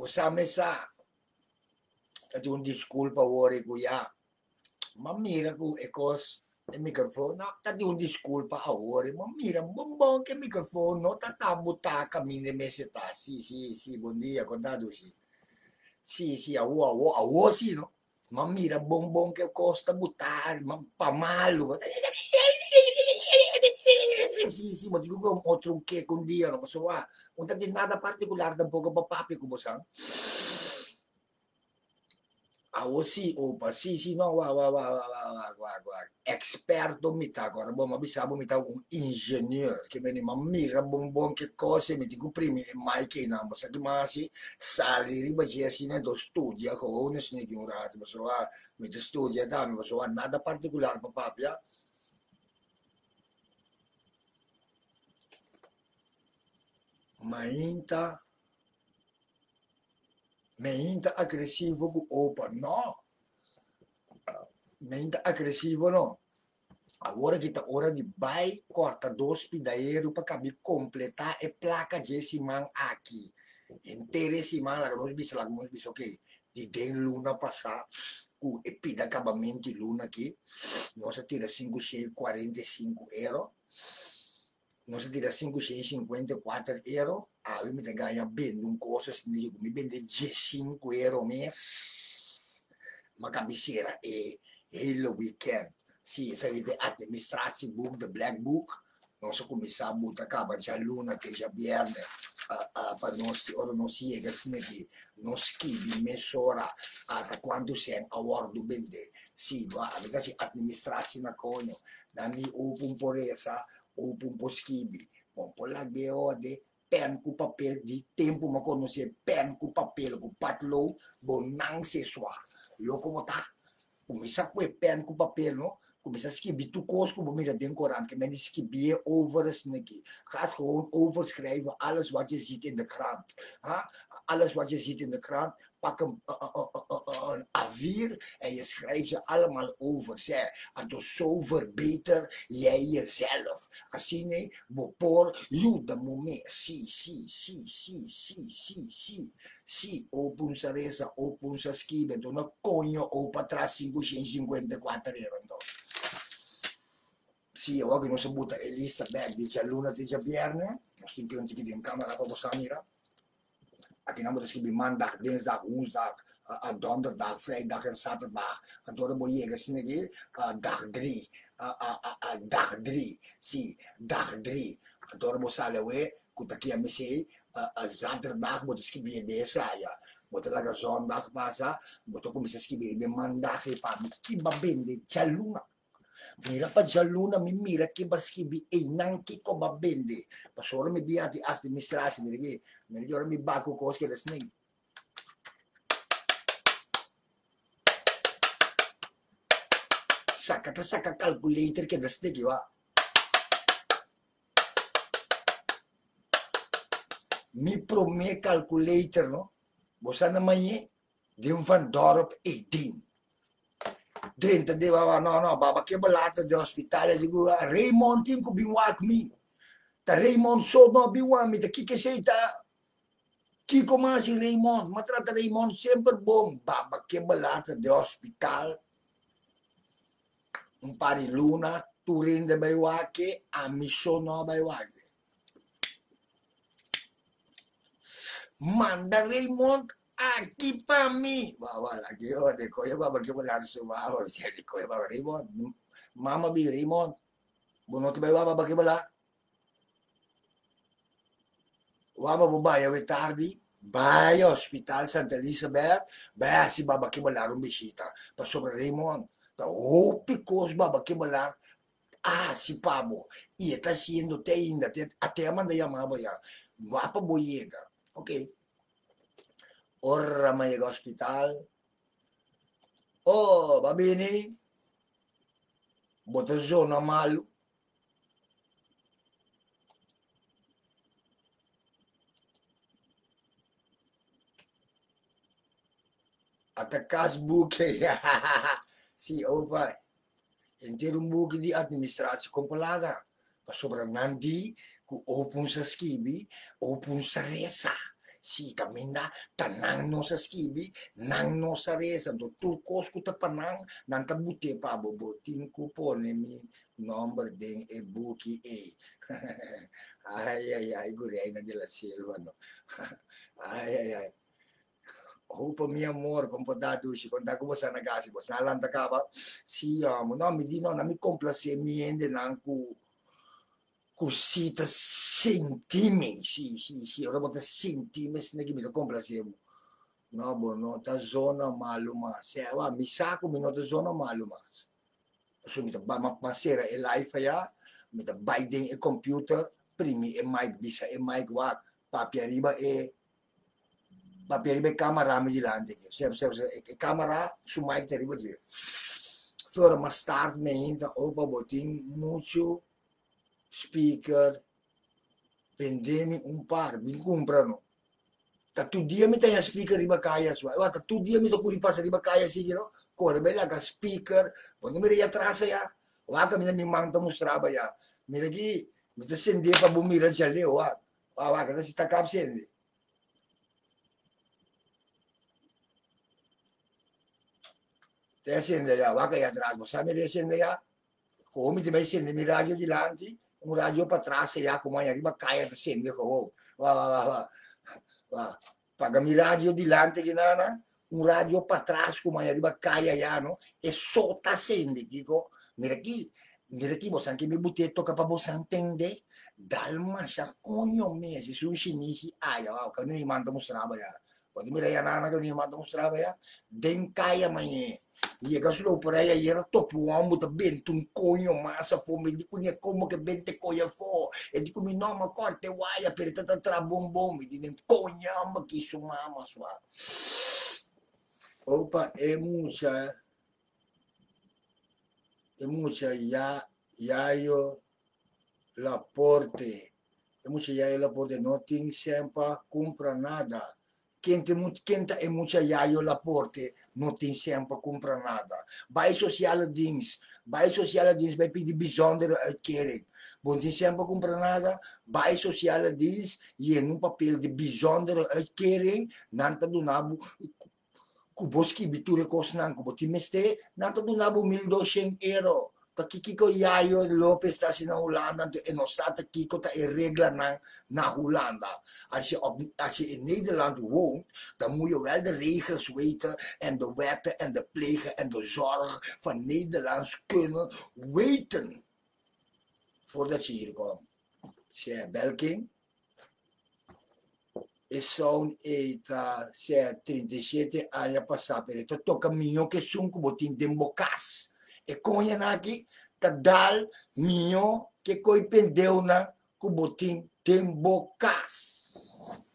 Você me sa, di un disculpa ora kuya. Ma mira ku ekos e microfono, tadi un disculpa a ora, ma mira bombon che microfono, tata butaka mine meseta, sì, buon dia, contado sì. Sì, a uo sì, no? Ma mira bombon che costa buttare, ma pa malo. Sì, ma dico un altro un che con dia, no? Ma so va, non tadi nada particolare da poco papapi come sa. Ah, oh sì, opa, sì, no, guarda, esperto mi ta, guarda, boh, ma bisabo mi ta un ingegnere, che veni, ma mira, bon, che cose, mi dico prima, e mai che non, ma sa che masi, sali, ribagia, si ne do studia, con ne si ne di un rato, ma so, mi te studia, dammi, ma so, nada particolare, papà, pia, ma inta, ma inta aggressivo, opa, no, ma inta aggressivo, no. Agora kita ora de bai corta dos pidaeiro para caber completar e placa de simang aqui. Inteira simang lá nós bisa ok. De den luna passar o epida acabamento de luna aqui. Nós tira 5,45 euro. Nós tira 5,54 euro. Aí me ganha bem um coisa assim, me vende 15 euro mês. Uma cabeceira e o weekend. Sì, sarebbe administrarsi book, the black book, non so come sa, butta capa, c'è luna che c'è verde, per non si, ora non si è che non schivi mezz'ora da quando sei a guardo bende, sì, ma perché amministrarsi una cogno, danni un po' resa, un po' schivi, un po' la geode, pen cu papel di tempo, ma quando si è pen cu papel, cu patlo, bon nang se swa, lo come ta, come sa quel pen cu papel, no? Começa a escrever tu koos kom met dat Koran, que men escrever over is nikkie. Gaat gewoon overschrijven alles wat je ziet in de krant. Ha? Alles wat je ziet in de krant, pak een A4 en je schrijft ze allemaal over. Zeg, en dus zo verbeter jij jezelf. Als je nee, bepor, je de moment. Sì, open sa resa, open sa schive, non cogno o patra 554 euro. Sì, io che non so butta e lista back, dice all'una dice bierne, sto che non ti chiedi in camera proprio Samira. A che nummer scrivi maandag, dinsdag, woensdag, donderdag, vrijdag en zaterdag. En door de boeien, sniggy, dag 3, sì, dag 3. En door de bossale we, kutakia misi, zaterdag moet scrivi desa ya. Moet laga zondag pasa, moet ook bisa scrivi de maandag e pa, chi va bene, c'è luna. Mira pa gialluna mi mira che baschibi e nanche ko babende. Pasoro mi biati as di mistrasi mi ricordo mi baco cosche da snake. Saka calculator che da snake va. Mi prome calculator no. Bosa naman ye, di un van dorp 18. Dentro deva no baba che ballata di ospitale di Raymond tim ko biwak mi ta Raymond so no biwak mi ta chi sei ta chi comasi Raymond ma tratta Raymond sempre bom baba che ballata di ospitale un pari luna tu rende biwak a mi sono biwak manda Raymond aquí para mí. Bawa lagi, oh, deko ya baba kita langsung bawa, jadi deko ya baba Raymond, mama bi Raymond, bunot ba baba bagi bala, baba bubaya we tardi, vai hospital Santa Elizabeth, vai si baba kita bala bisita, pa sobre Raymond, ta picos baba kita bala, si Pablo, y está haciendo te inda, a te manda llamaba ya, va pa boyega, ok. Ora may hospital. Oh, va bene? Boto sono malo. Atakas buke. Sì, opa. Intero un buche di amministrazione compalaga. Ma sopra nanti, ku opun sa skibi, opun sa resa. Si kamina, tanang no sa skibi, nang no sa resa, do turkos ko tapanang, nang tabute pa bobotin ko po mi number ding e buki e. Ay, gurei na della Silva, no. Ay. Opa mi amor, compodato usci, contato bossa nagasi, bossa nalanta cava, si amo, no, mi di no, mi complace mi ende nanku cosita sentimi, sì, ora bota sentimi, se ne mi lo complace no, bono, ta zona maluma, se wa mi sako mi no ta zona maluma. So mi ta ba ma sera e live ya, mi ta binding e computer, primi e mic bisa e mic wa, papi arriba e camera mi dilante, e camera su mic te arriba giù. Fora ma start me inta opa botin mucho speaker, vendemi un par, mi comprano. Tu dia mi tanya speaker riba kaya sua. Wah, tu dia mi to kuri pasa riba kaya sih no. Kore bela ka speaker, quando mi ria trasa ya. Wah, kami mi mangta mostraba ya. Mi lagi, mi to sende pa bumira siya leo, wah. Wah, kada si takap sende. Te sende ya, wah kaya atrás, mo sabe de sende ya. Come ti mai sende mi radio di lanti, un radio pa trasa ya, come arriba kaya te sende ko. Wah. Paga mi radio di lante che nana, un radio pa trás come arriva kaya ya no, e sota sende, dico, mira chi boss anche mi buttetto capabo santende, dalma sa conyo mesi su shinisi aya, wow, quando mi manda mostrava ya. Quando mi ya nana che mi manda mostrava ya, den kaya manye. Ia ka sulo por aí era topo ambo ta bento un conyo massa fome di kunya como che bente coia fo e di come no ma corte waia per tata tra bombom di den conya ma chi su mama sua. Opa e mucha ya yo la porte. E mucha ya yo la porte no tin sempre compra nada. Quenta é muita yayo la porte, não tem sempre compra nada. Bij sociale dienst, bij pedir bijzondere uitkering. Bom, tem sempre compra nada, bij sociale dienst, je num papel de bijzondere uitkering, nanta do nabo, kuboski biture kosnan, kuboti meste, nanta do nabo €1,200. Kiko Yayo Lopez ta in Hollanda en nog staat Kiko ta in regelen naar Hollanda. Als je in Nederland woont, dan moet je wel de regels weten en de wetten en de plegen en de zorg van Nederlands kunnen weten. Voordat je hier komt. Zeg, Belking. Is zo'n eta, zeg, 37 anos passar per het toca minho que sunco botin dembocas. E conha naki tadal minho que coi pendeu na kubotin dembocas.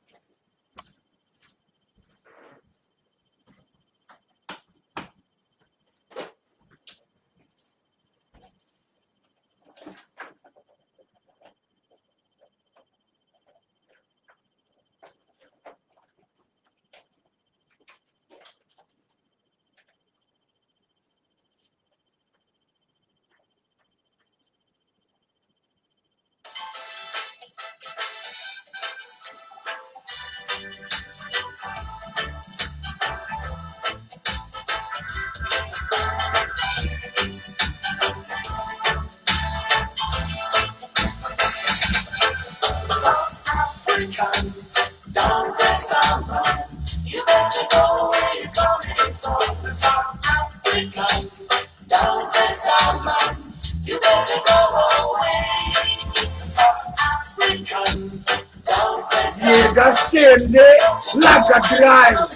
Llega scende la cattedrale.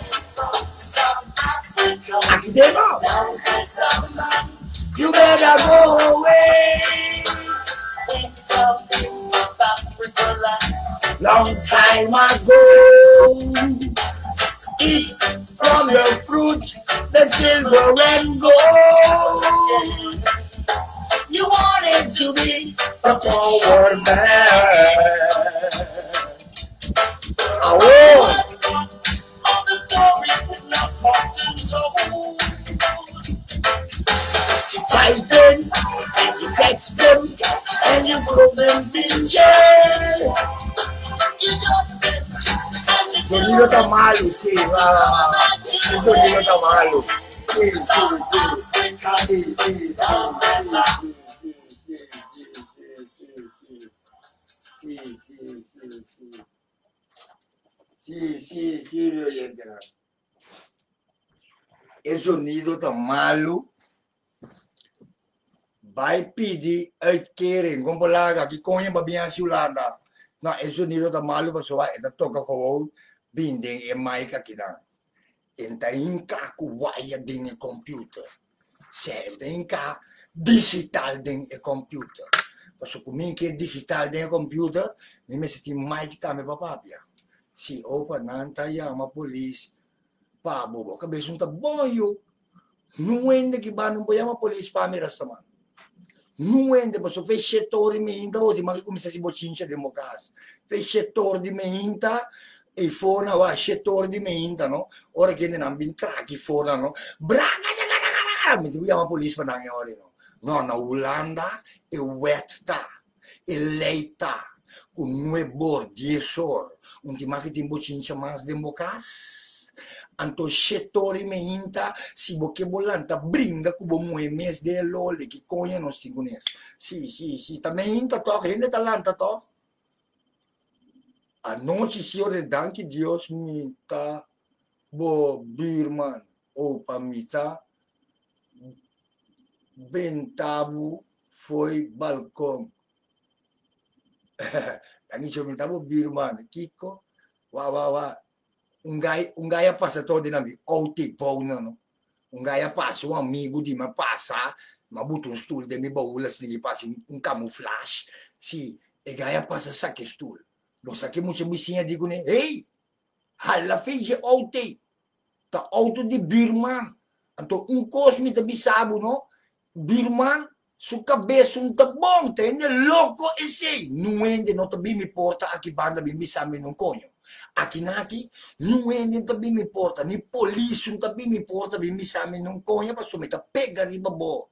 Aquí dentro. You better go away. Long time ago, eat from the fruit, the silver and gold. You wanted to be a forward man. Oh, all the stories was not often told. You fight them, and you catch them, and you put them in jail. You judge them, as sonido está malo, sí, va. El sonido está malo. Sí, sí, oyente. El sonido está malo. Vai pedir uitkering, kom belaga, die kon je maar bien sulanda. Nou, is het niet dat malu was zo, dat toch gewoon binding in Maika kidan. En tainka kuwaya ding in computer. Zij tainka digital ding in computer. Pas ook min keer digital ding in computer, ni me zit in Maika ta me papapia. Si opa nanta ya ma police pa bobo, kabe sunta boyo. Nuende ki ba nung boya ma police pa mi rastaman. Nuende, posso fare settori minta, voti, ma come se si bocincia democrazia. Fai settori di minta, e fona, va, settori di minta, no? Ora che ne hanno bintrati, fona, no? Braga, mi dobbiamo polizia per andare ora, no? No, na Olanda è wetta, è leita, con due bordi, 10 ore, non ti manca di bocincia mas democrazia. Anto settori minta si bocche bollanta bringa cubo mue mes de lole che cogne non stingunes. Sì, sta minta to che ne talanta to. A non ci si ore danki Dios minta bo birman o pamita bentabu foi balcão. Dangi ci minta bo birman Kiko wa. Un gaia passa todo na mi outi pona no un gaia passa un amigo di ma passa ma butto un stool de mi baula se gli passa un camouflage sì e gaia passa sa che stool lo sa che muce businha dico ne ehi alla fece outi ta auto di Birman anto un cosmita bisabu no Birman su cabeça un tabong te ne loco e sei nuende no tabi mi porta aqui banda bimbi sami non conho aqui naki nuende tabi mi porta ni polícia tabi mi porta bimbi sami non conho pa someta pega riba bo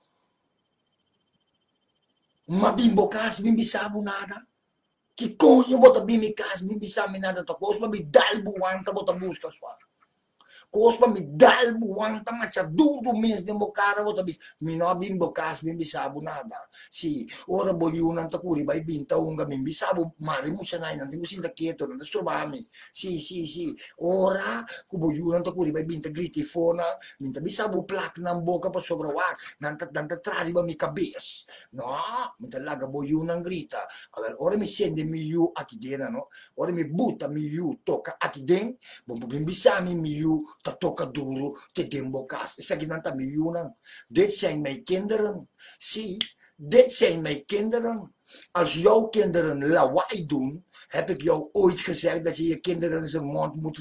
ma bimbo cas bimbi sabu nada que conho bota bimbi cas bimbi sami nada to cosma mi dalbu wanta bota busca sua Cospa mi dal buang tama sa duro mes de bocara vota bis mi no bimbo cas bimbi sabu nada si ora boyunan takuri bai binta unga bimbi sabu mari mo sanay nanti mo sinda quieto nanda strobami si ora ku boyunan takuri bai binta griti fona minta bisabu plak ng boka pa sobra wak nanta trari ba mi kabes no minta laga boyunan grita agar ora mi sende mi yu akidena no ora mi buta mi yu toka akiden bombo bimbi sami mi yu tatoka duro te dembokas. Isa ginanta miljoenen. Dit zijn mijn kinderen. Zie, dit zijn mijn kinderen. Als jouw kinderen lawaai doen, heb ik jou ooit gezegd dat je je kinderen zijn mond moet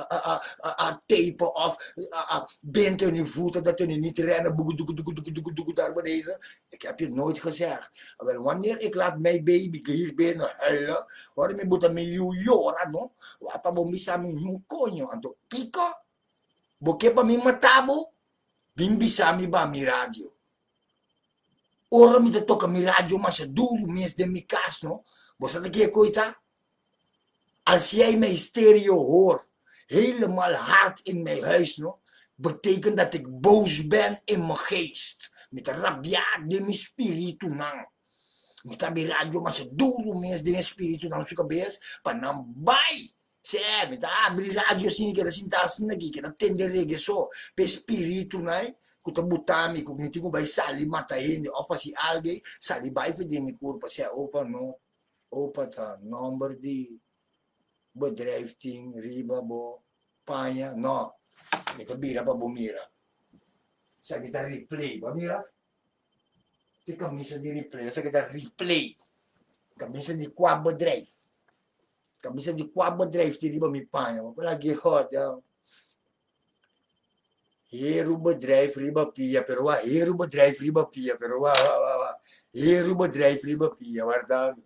tapen of bind hun je voeten, dat hun niet rennen, daar beneden. Ik heb je nooit gezegd. Wel, wanneer ik laat mijn baby hier binnen huilen, hoor je moet me jora, no? Wapa mo misa mi yung konyo, anto kiko, boke pa mi matabo, bimbisa mi ba mi radio. Ora mi toca mi radio, mas é duro mês de mi cas, no? Você tá aqui, coita? Als jij mijn stereo hoort, helemaal hard in mijn huis, no? Betekent dat ik boos ben in mijn geest. Met een rabiat de mijn spiritu nang. Met een radio, mas é duro mês de spiritu nang sua cabeça, para não vai. Cioè, mi abri radio assim, che era sintassi aqui, che non tendere che so, per spirito, né? Kuta butami, kumiti ko bay sali matahin, o pa si algay, sali bay fede mi kurpa siya, opa no, opa ta, number di, bedrijfting, riba bo, panya, no, mi bira pa bumira. Sa kita replay, bumira? Ti camisa di replay, sa kita replay, camisa di qua bedrijf. Camisa di qua bedrijf die riba mi panya, maar lagi hot ya. Heru bedrijf riba pia, pero wa heru bedrijf riba pia, pero wa. Heru bedrijf riba pia, guarda.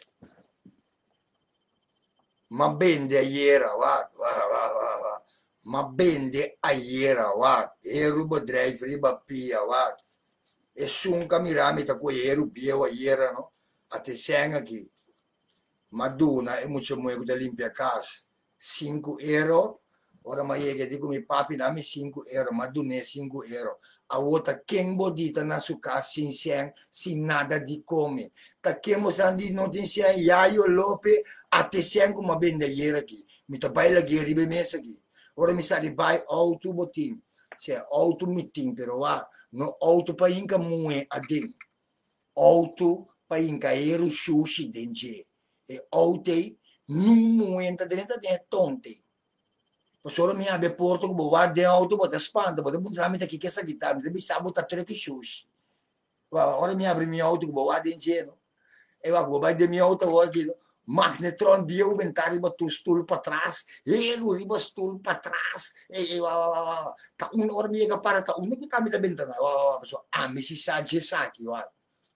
Ma bende iera, va. ma bende a iera, wa, eru bedrijf riba pia, wa. E sun kamirami ta ko eru pia wa iera, no? Ate senga aqui. Maduna e mucho muito da limpia casa. 5 euro. Ora ma che dico mi papi dami 5 euro, maduna 5 euro. A outra quem bodita na sua casa sem nada de comer. Ta quem mosandi não tem sem yayo lope até sem como bendeira aqui. Me ta baila aqui ribe mesa aqui. Ora mi sa di bai auto botin. Se auto meeting pero wa no auto pa inca mue adin. Auto pa inca eru sushi denje. E oute non muenta dentro de tonte. Solo mi abbia porto che va de auto bota spanta, bota un tramite che sa chitarra, devi sabota tre che shush. Ora mi apre mio auto che va de gelo. E va vai de mio auto va che magnetron bio ventari ba tu stool para trás, e lu riba stool para trás. E ta un ora mi che para ta un che ta mi da ventana. A mi si sa che sa chi va.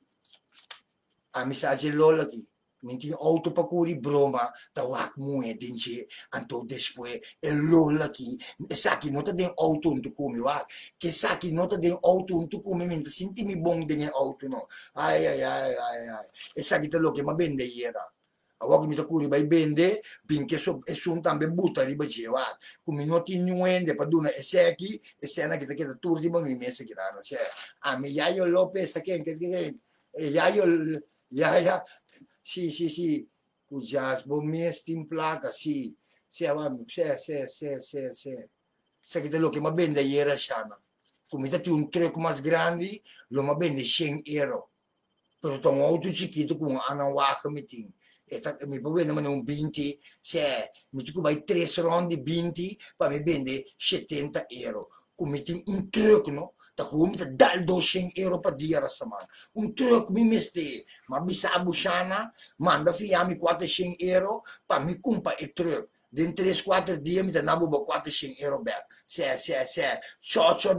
A mi sa che lola chi. Minti auto pa curi broma ta wak mue dinche anto después el lola ki e saki nota den auto unto come wa che saki nota den auto unto come minti sinti mi bong den auto no ai e saki te lo che ma bende iera a wak mi ta curi bai bende pinche so e sun tambe butta riba wa come noti nuende pa duna e seki e sena che te turdi ba mi mese che rano cioè a mi yayo Lopez sta che yayo ya sì, cujas bom mesti in placa, sì, sai che te lo che ma bende ieri shana, come te un truck mas grandi, lo ma bende 100 euro, però tu un auto chiquito con una waka meeting, e mi può vendere un 20, se mi tu vai 3 rondi 20, poi mi vende 70 euro, come un truck, no? Da come te dal 200 euro per dia rasaman. Un truck mi meste, ma bisa bushana, manda fiami 400 euro, pa mi kumpa e truck. Dentro 3-4 dias mi te nabo 400 euro back. Socio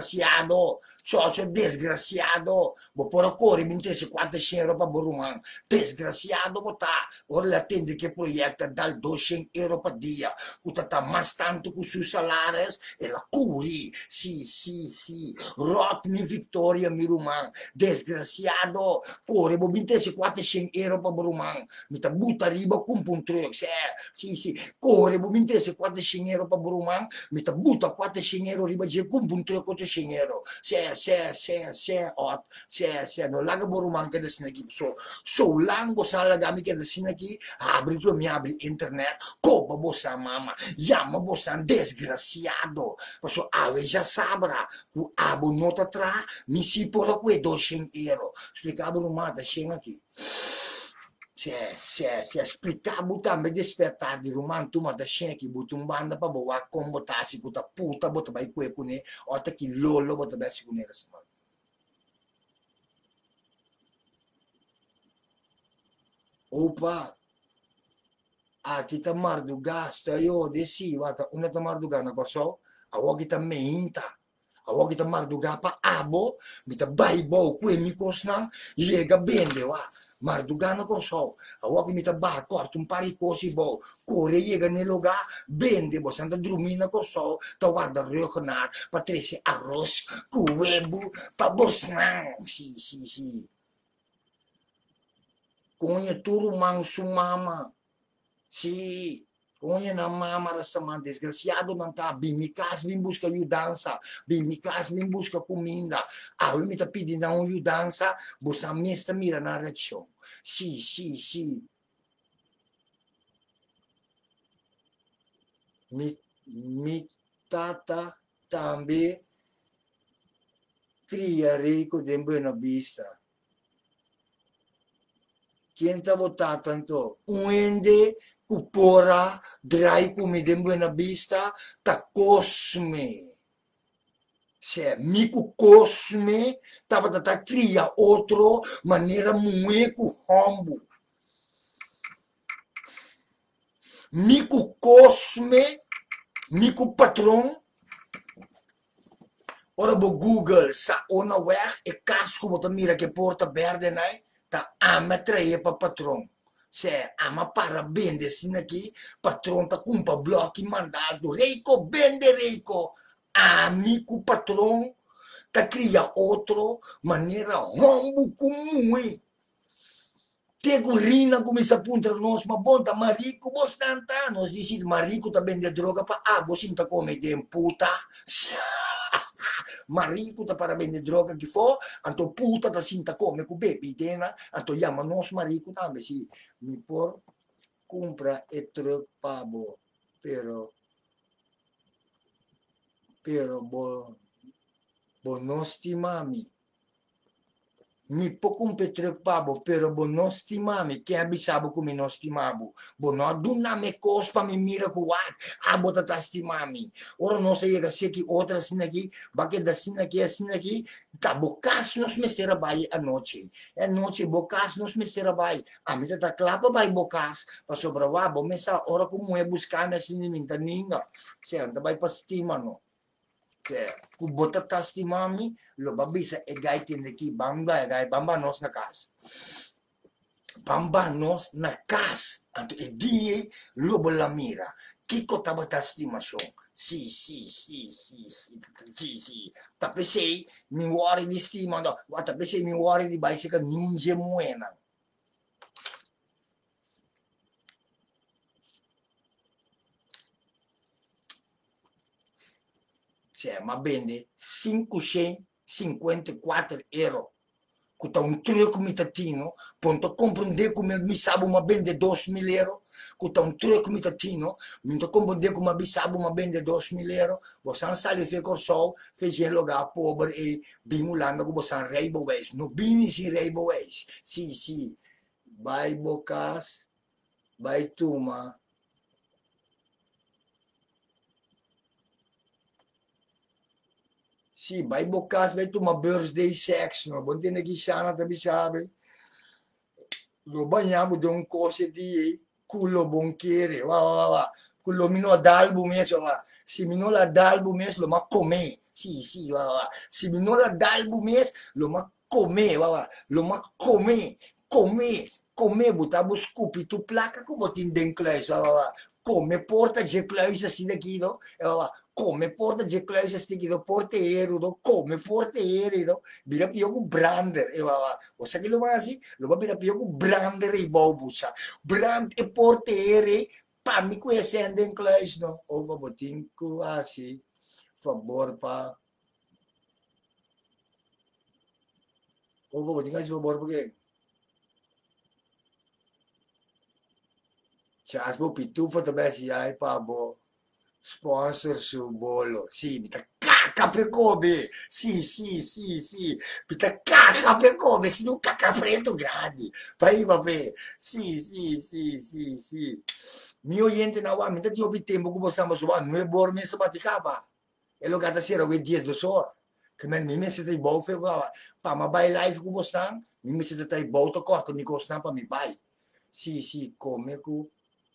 desgraciado, bo por corri mi interesse 400 euro per Boruman. Desgraciado bota, ora le attende che proietta dal 200 euro per dia, cutata mas tanto con sui salarios e la curi, sì, rotmi Victoria Miruman, desgraciado, corre, bo mi interesse 400 euro per Boruman, mi ta butta riba con un truck, sì, corre, bo mi interesse 400 euro per Boruman, mi ta butta 400 euro riba con un truck 800 euro, non laga Boruman che da sinaki, so lango sa lagami che da sinaki, abri tu mi abri internet, copa bossa mama, yama bossa desgraciado, so ave já sabra, o abo nota tra, mi si por quei 200 euro, explicava no mata, chega aqui. Se explicava também despertar de romano, tu mata chega aqui, botou um banda para boa, como botasse, puta puta, bota vai com ele, outra que lolo, bota vai com ele, semana. Opa, aqui tá mardo gasta, eu desci, uma tá mardo gana, passou, a outra também inta. Awak kita marduga pa abo, kita baibo kue mikos nang lega bende wa. Marduga na korso. Awak kita ba korto un pari kosi bo. Kore yega neloga bende bo sanda drumina korso. Tawarda ryokonar patrese arroz kuebu pa bos nang. Si. Konya turu mang sumama. Si. Onye na mama rastaman desgraciado não tá bem me casa bem busca ajudança bem me casa bem busca comida eu me tá pedindo uma ajudança você mesmo mira na reação sim me tata também cria rico de Buena Vista. Quem tá botando tanto? Uende, cupora, drai come de Buena Vista, ta cosme. Se mico cosme, tava ta cria outro maneira mueco hombo. Mico cosme, mico patrão. Ora bo Google sa ona weg e casco bota mira que porta verde nai. Ta ama trair para patrão. Se ama para vender assim aqui, patrão tá com um bloco mandado, Reico, vende Reico, amigo patrão, tá cria outro, maneira rombo comum, Tegurina começa a apontar nós, mas bom, tá marico, bastante, nós dizemos, marico tá vende droga para, você tá comendo puta, marico tá para vender droga que for, anto puta tá sinta come com bebê, tena, anto chama nós marico também, se me por compra e truck pabo, pero bo mami. Mi pouco um preocupado, pero bo não estimami, quem avisava que me não estimava, bo não duna me cospa me mira com o bota tá estimami. Ora não sei se que outra assim aqui, baque da assim aqui, tá bocas nos mestera vai a noite bocas nos mestera vai, a mim tá clapa vai bocas, para sobrevoar, bo mesa ora como é buscar nesse ninta ninga, certo, vai para estima não. Kung bota tas ti mami, lo babisa e gai tiniki bamba e gai bamba nos na kas. Bamba nos na kas. Anto e die lo bola mira. Kiko taba tas ti masyon. Si. Tapi sei, mi wari di stima no. Tapi sei mi wari di baisi ka nunje muena. Ma vende 554 euro. Custa un truck mitatino, ponto comprende come mi sabo ma vende 2000 euro. Custa un truck mitatino, non comprende come mi sabo ma vende 2000 euro. Bosan sali fe corso, fece lugar pobre e bimulando que bosan reibo wees. No bini si reibo wees. Si. Vai bocas, vai tuma. Sì, vai bocas, vai tu ma birthday sex, no? Buon tiene chi sana, te sabe. Lo bagniamo di un cose di culo bonchiere, va. Quello mino ad album messo, va. Se mino ad album messo, lo ma com'è. Sì, va. Se mino ad album messo, lo ma com'è, va. Lo ma com'è, butabo scoopy tu placa come ti indeclais, va. Come porta je kluis assim daqui, no? Come porta je kluis assim daqui, no? Porteiro, no? Come porteiro, no? Bira pio com brander, o sa que lo masi, lo va bira pio com brander e bobusa. Brand e porteiro, pa mi conhecendo em kluis, no? O babotinco assim, favor pa. O babotinco assim, favor por quê? Chasbo pitufo também si ai pabo sponsor su bolo. Sì, mi cacca per come. Sì. Mi cacca per come, si non cacca freddo grandi. Poi vabbè. Sì. Mio oyente na wa, mi io pi tempo come stiamo su, non è bor mi sabaticava. E lo gata sera che dietro so. Che mi messe dei bofe, pa ma vai live come stanno? Mi messe dei boto corto, mi costa pa mi vai. Sì, come cu.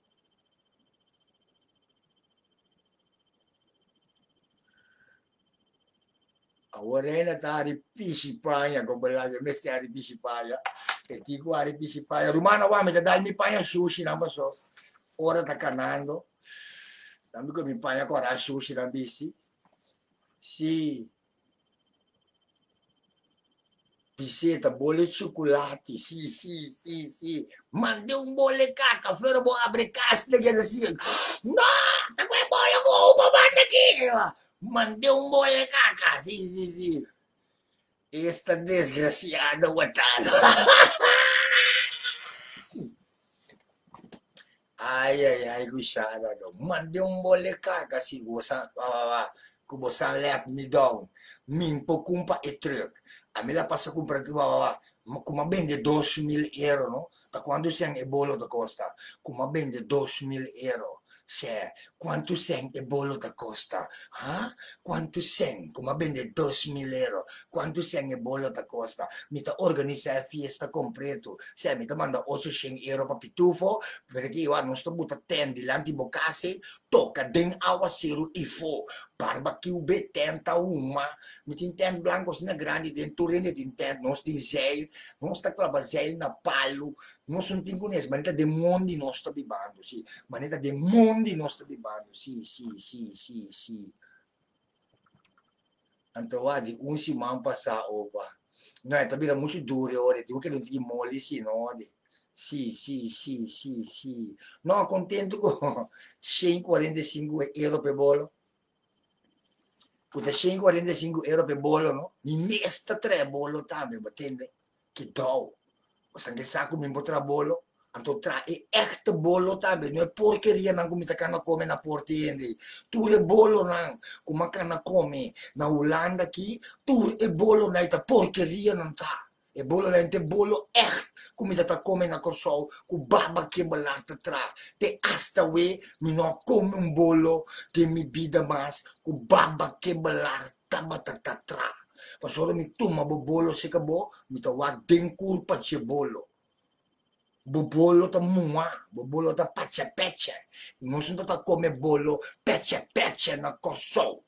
Ora tá de piscipanha, como lá que mestre de piscipanha, e tigo ari piscipanha. Rumano va me dá mi panha sushi na baso. Ora tá canando. Também que mi panha agora sushi na bici. Sì. Piseta, bole de chocolate, sì. Mandei un bole caca, però vou abrir casta que assim. Não, tá com a bola com uma banda aqui. Mandei un bole caca, sì. Esta desgraciada guatado. Ai, guixada, no. Mandei un bole caca, sì, kubosan let me down. Min po kumpa e truck. A me la passa comprando, come vende 2000 euro, no? Da quando sei e bollo da costa, come vende 2000 euro. Se, quanto sei e bollo da costa? Quanto sei? Come vende 2000 euro. Quanto sei e bollo da costa? Mi ta organizza a fiesta completo. Se, mi ta manda 800 euro per pitufo, perché io non sto buttando tendi, l'antibocase, tocca den awa zero e fo. barbecue betenta uma, me tem tent blanco na grande, tem turene tem tent, nós tem zeil, nós tá clava zeil na palo, nós não tem conhece, maneta de mundo nós tá bibando, sim, maneta de mundo nós tá bibando, sim, sim, sim, sim, sim. Então, adi, un si man passa opa. Não, tá vira muito duro, ora, tu que não tem mole, sim, não, adi. Sì, sì, sì, sì, sì. No, contento con 145 € per bolo. Puta 145 € per bolo, no? Mi mesta tre bolo também, batende. Que dou. O sangue saco me potrà bolo. Anto tra e echt bolo também, não é porqueria não como tá na come na portiende. Tu é bolo não, como cana come na Holanda aqui, tu é bolo não tá porqueria não tá. E bolo não é bolo echt, como tá come na corsol, com baba que balata tra. Te hasta we, me não come bolo, te mi vida mais, com baba que balata batata tra. Pasoro mi tuma bo bolo se cabo, mi tawa den culpa che bolo. Bobolo ta mua, bobolo ta pece pece. Non sono andato a come bolo pece pece na corso.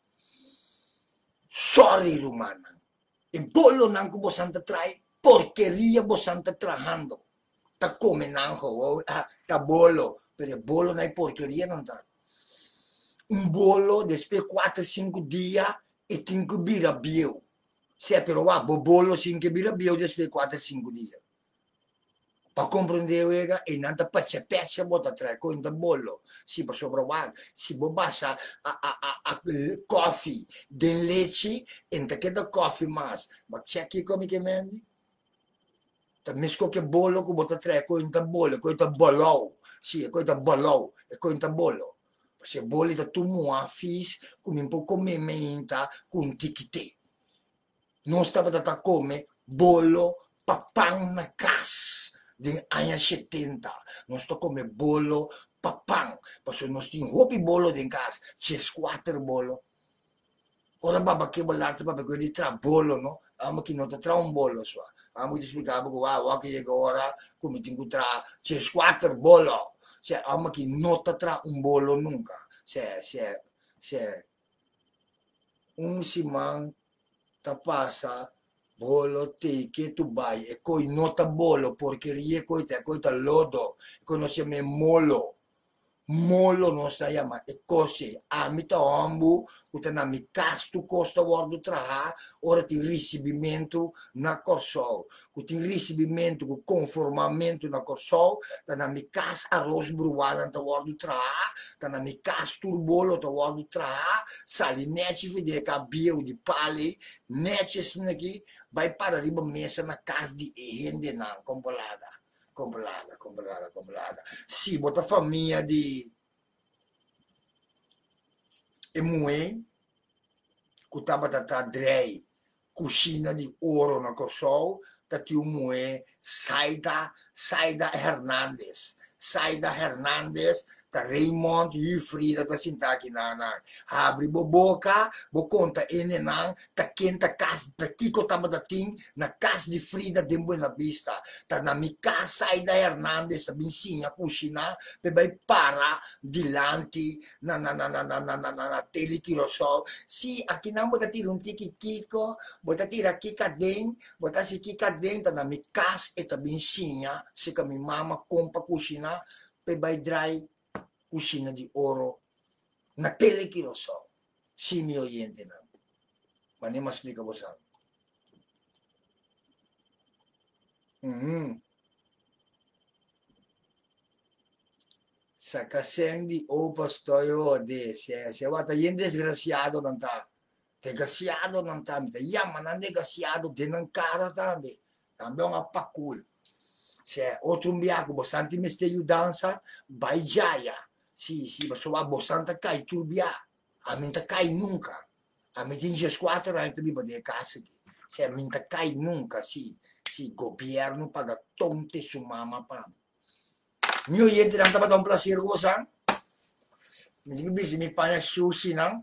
Sorry rumana. E bolo nan ko bosanta trai, porcheria bosanta trajando. Ta come nan ho, ta bolo, per bolo nai porcheria non ta. Un bolo despe 4-5 dia e tinco bira bio. Se però va, bobolo 5 bira bio despe 4-5 dia. Pa comprendere e nanta pezza bota tre con da bollo si può sopravvivere si può bassa a coffee den leci e che da coffee ma c'è chi come che mendi ta mesco che bollo con bota tre con da bollo con da bollo sì con da bollo e con da bollo se bolli da tu mua fis come un po' come menta con tichite non stava da come bollo papang na cas de anya 70. Nós to come bolo papang. Paso nós tem hopi bolo de casa. C'è 4 bolo. Ora baba che bollarte baba quelli tra bolo, no? Amo che non tra un bolo sua. Amo ti spiegavo che wow, che io ora come tingo tra c'è 4 bolo. Cioè amo che non tra un bolo nunca. Se un simang tapasa bolo te che tu vai e coi nota bolo porcherie coi ta lodo coi non si me molo molo non sa ma e così a mi to ambu puta na mi castu costa guardo tra ora ti ricevimento na corso cu ti ricevimento cu conformamento na corso ta na mi cas arroz bruana ta guardo tra ta na mi cas turbolo ta guardo tra sali neci vede ca bio di pali neci snaki vai para riba mesa na casa di gente na compolada comprada. Sì, bota famiglia di e mue, cutaba tata drei, cucina di oro na cosou, tati mue Saida Hernandez. Saida Hernandez, ta Raymond Frida ta sintaki nana. Abri bo boca, bo conta enenan, ta kenta cas, petiko taba dating, na cas di Frida de Buena Vista. Ta na mi casa Saida Hernandez, ta binsinha cucina, pe bai para, dilanti, na teli que lo so. Si, aqui não bota tira tiki kiko, bota tira kika den, bota si kika den, ta na mi casa e ta binsinha, se ka mi mama compa cucina, pe bai dry cucina di oro na tele che lo so sì mio oyente na ma ne ma explica você sacasendi o pastoio de se guarda yen desgraciado non ta desgraciado non ta mi ya ma non desgraciado de non cara tambe tambe un appacul se outro mbiaco bo santi me ste dança vai jaya sì, ma so a bossanta cai turbia, a minta cai nunca. A mi tinge squadra anche di de casa. Se a minta cai nunca, sì, governo paga tonte su mamma pa. Mio iente non stava da un placer cosa? Mi dico bisi mi pane sushi, no?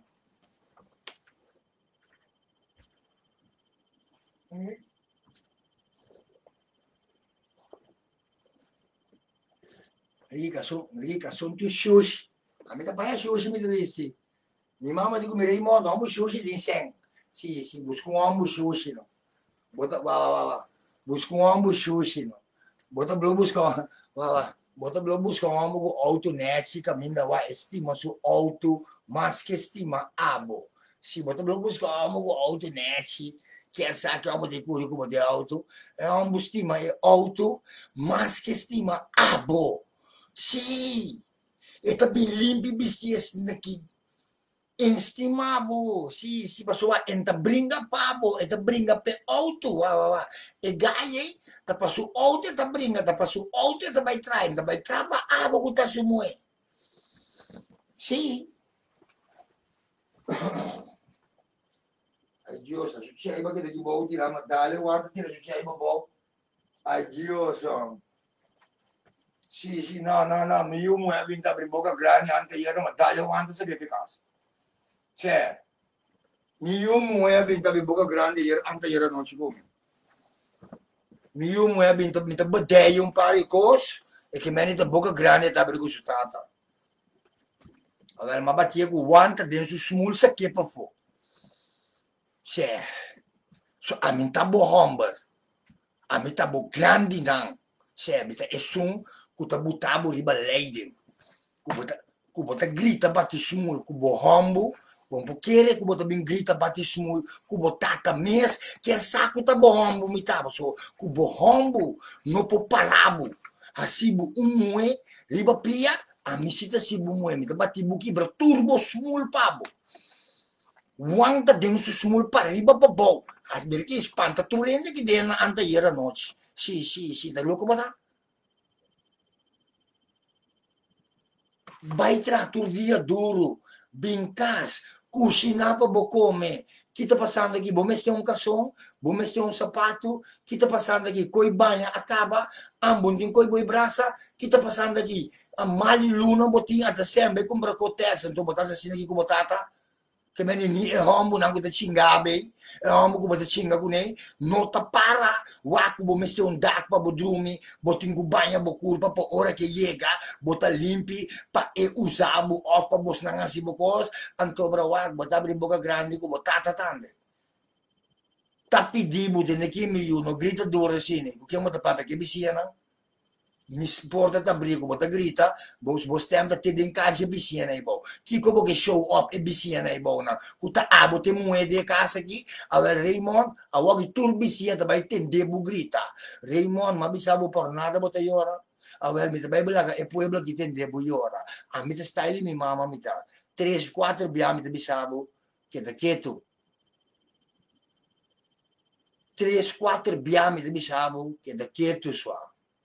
Rica, son tu sushi. A me da pane sushi mi dovresti. Mi mama digo mirei mo no mo sushi din seng. Si busco um ombo sushi no. Bota wa. Busco um ombo sushi no. Bota blo busco wa. Bota blo busco um ombo auto net caminda wa estima su auto mas que estima abo. Si bota blo busco um ombo auto net quer saber que ombo de curi como de auto é ombo estima é auto mas que estima abo. Si eta bem limpo bestias naqui estimabo, si pasua enta bringa pabo, eta bringa pe auto, wa. E gaye, ta pasu auto, ta bringa, ta pasu auto, ta vai train, ta vai traba abo kuta sumue. Si. Ai Dios, succede che ti vuoi tirare ma dale, guarda che succede boh. Ai Dios. Si, no, mi io mu vinta per boca grande anche ieri ma dale, guarda se che caso. Cioè, mio muoia vinta bi boca grande ieri, anche ieri non ci come. Mio muoia vinta mi battei un pari cos e che me ne boca grande ta per gustata. Vabbè, ma battia con guanta dentro smulsa che pa fu. Cioè, so a mi tabo homber. A mi tabo grandi nan. Cioè, mi ta esun cu ta butabo riba leiden. Cu bota grita batti smul cu bo hombo. Bom porque kubo também grita bate smul kubo tata mes quer saco tá bombo me tava so kubo hombo no po parabo asibu umue riba pia a misita sibu mue me bati buki bra turbo smul pabo wanta denso smul para riba pabo as berki espanta turende que dena anta era noite si tá louco bata vai tratur dia duro bincas cucinar para come. Kita passando aqui, vamos ter um calção, vamos ter um sapato, kita passando aqui, coi banha acaba, ambon tem coi boi braça, kita passando aqui, a mali luna botin até sempre compra cotex, então botar assim aqui com botata, que menini é hombo não kuda chingabe, é hombo kuda chinga kune, nota para, waku vamos ter um dak para bodrumi, botin com banha boculpa para hora que chega, bota limpi para usabo off para bos nanga si bokos, anto bra wak, bota abrir boca grande com botata tambe. Tapi dibu de nekimi yu no grita dura sini, porque mo tapapa que bisiana. Mi porta ta brigo, bota grita, bos tem ta tedem casa bicina aí bom. Kiko bo que show up e bicina aí bom na. Kuta abo te moede casa aqui, a ver Raymond, a wagi tur bicina ta vai tende bu grita. Raymond, ma bisabo por nada bota yora. A ver mi ta vai belaga e pueblo que tende bu yora. A mi ta style mi mama mi ta. 3, 4 biami ta bisabo que ta quieto. 3, 4 biami ta bisabo que ta quieto sua.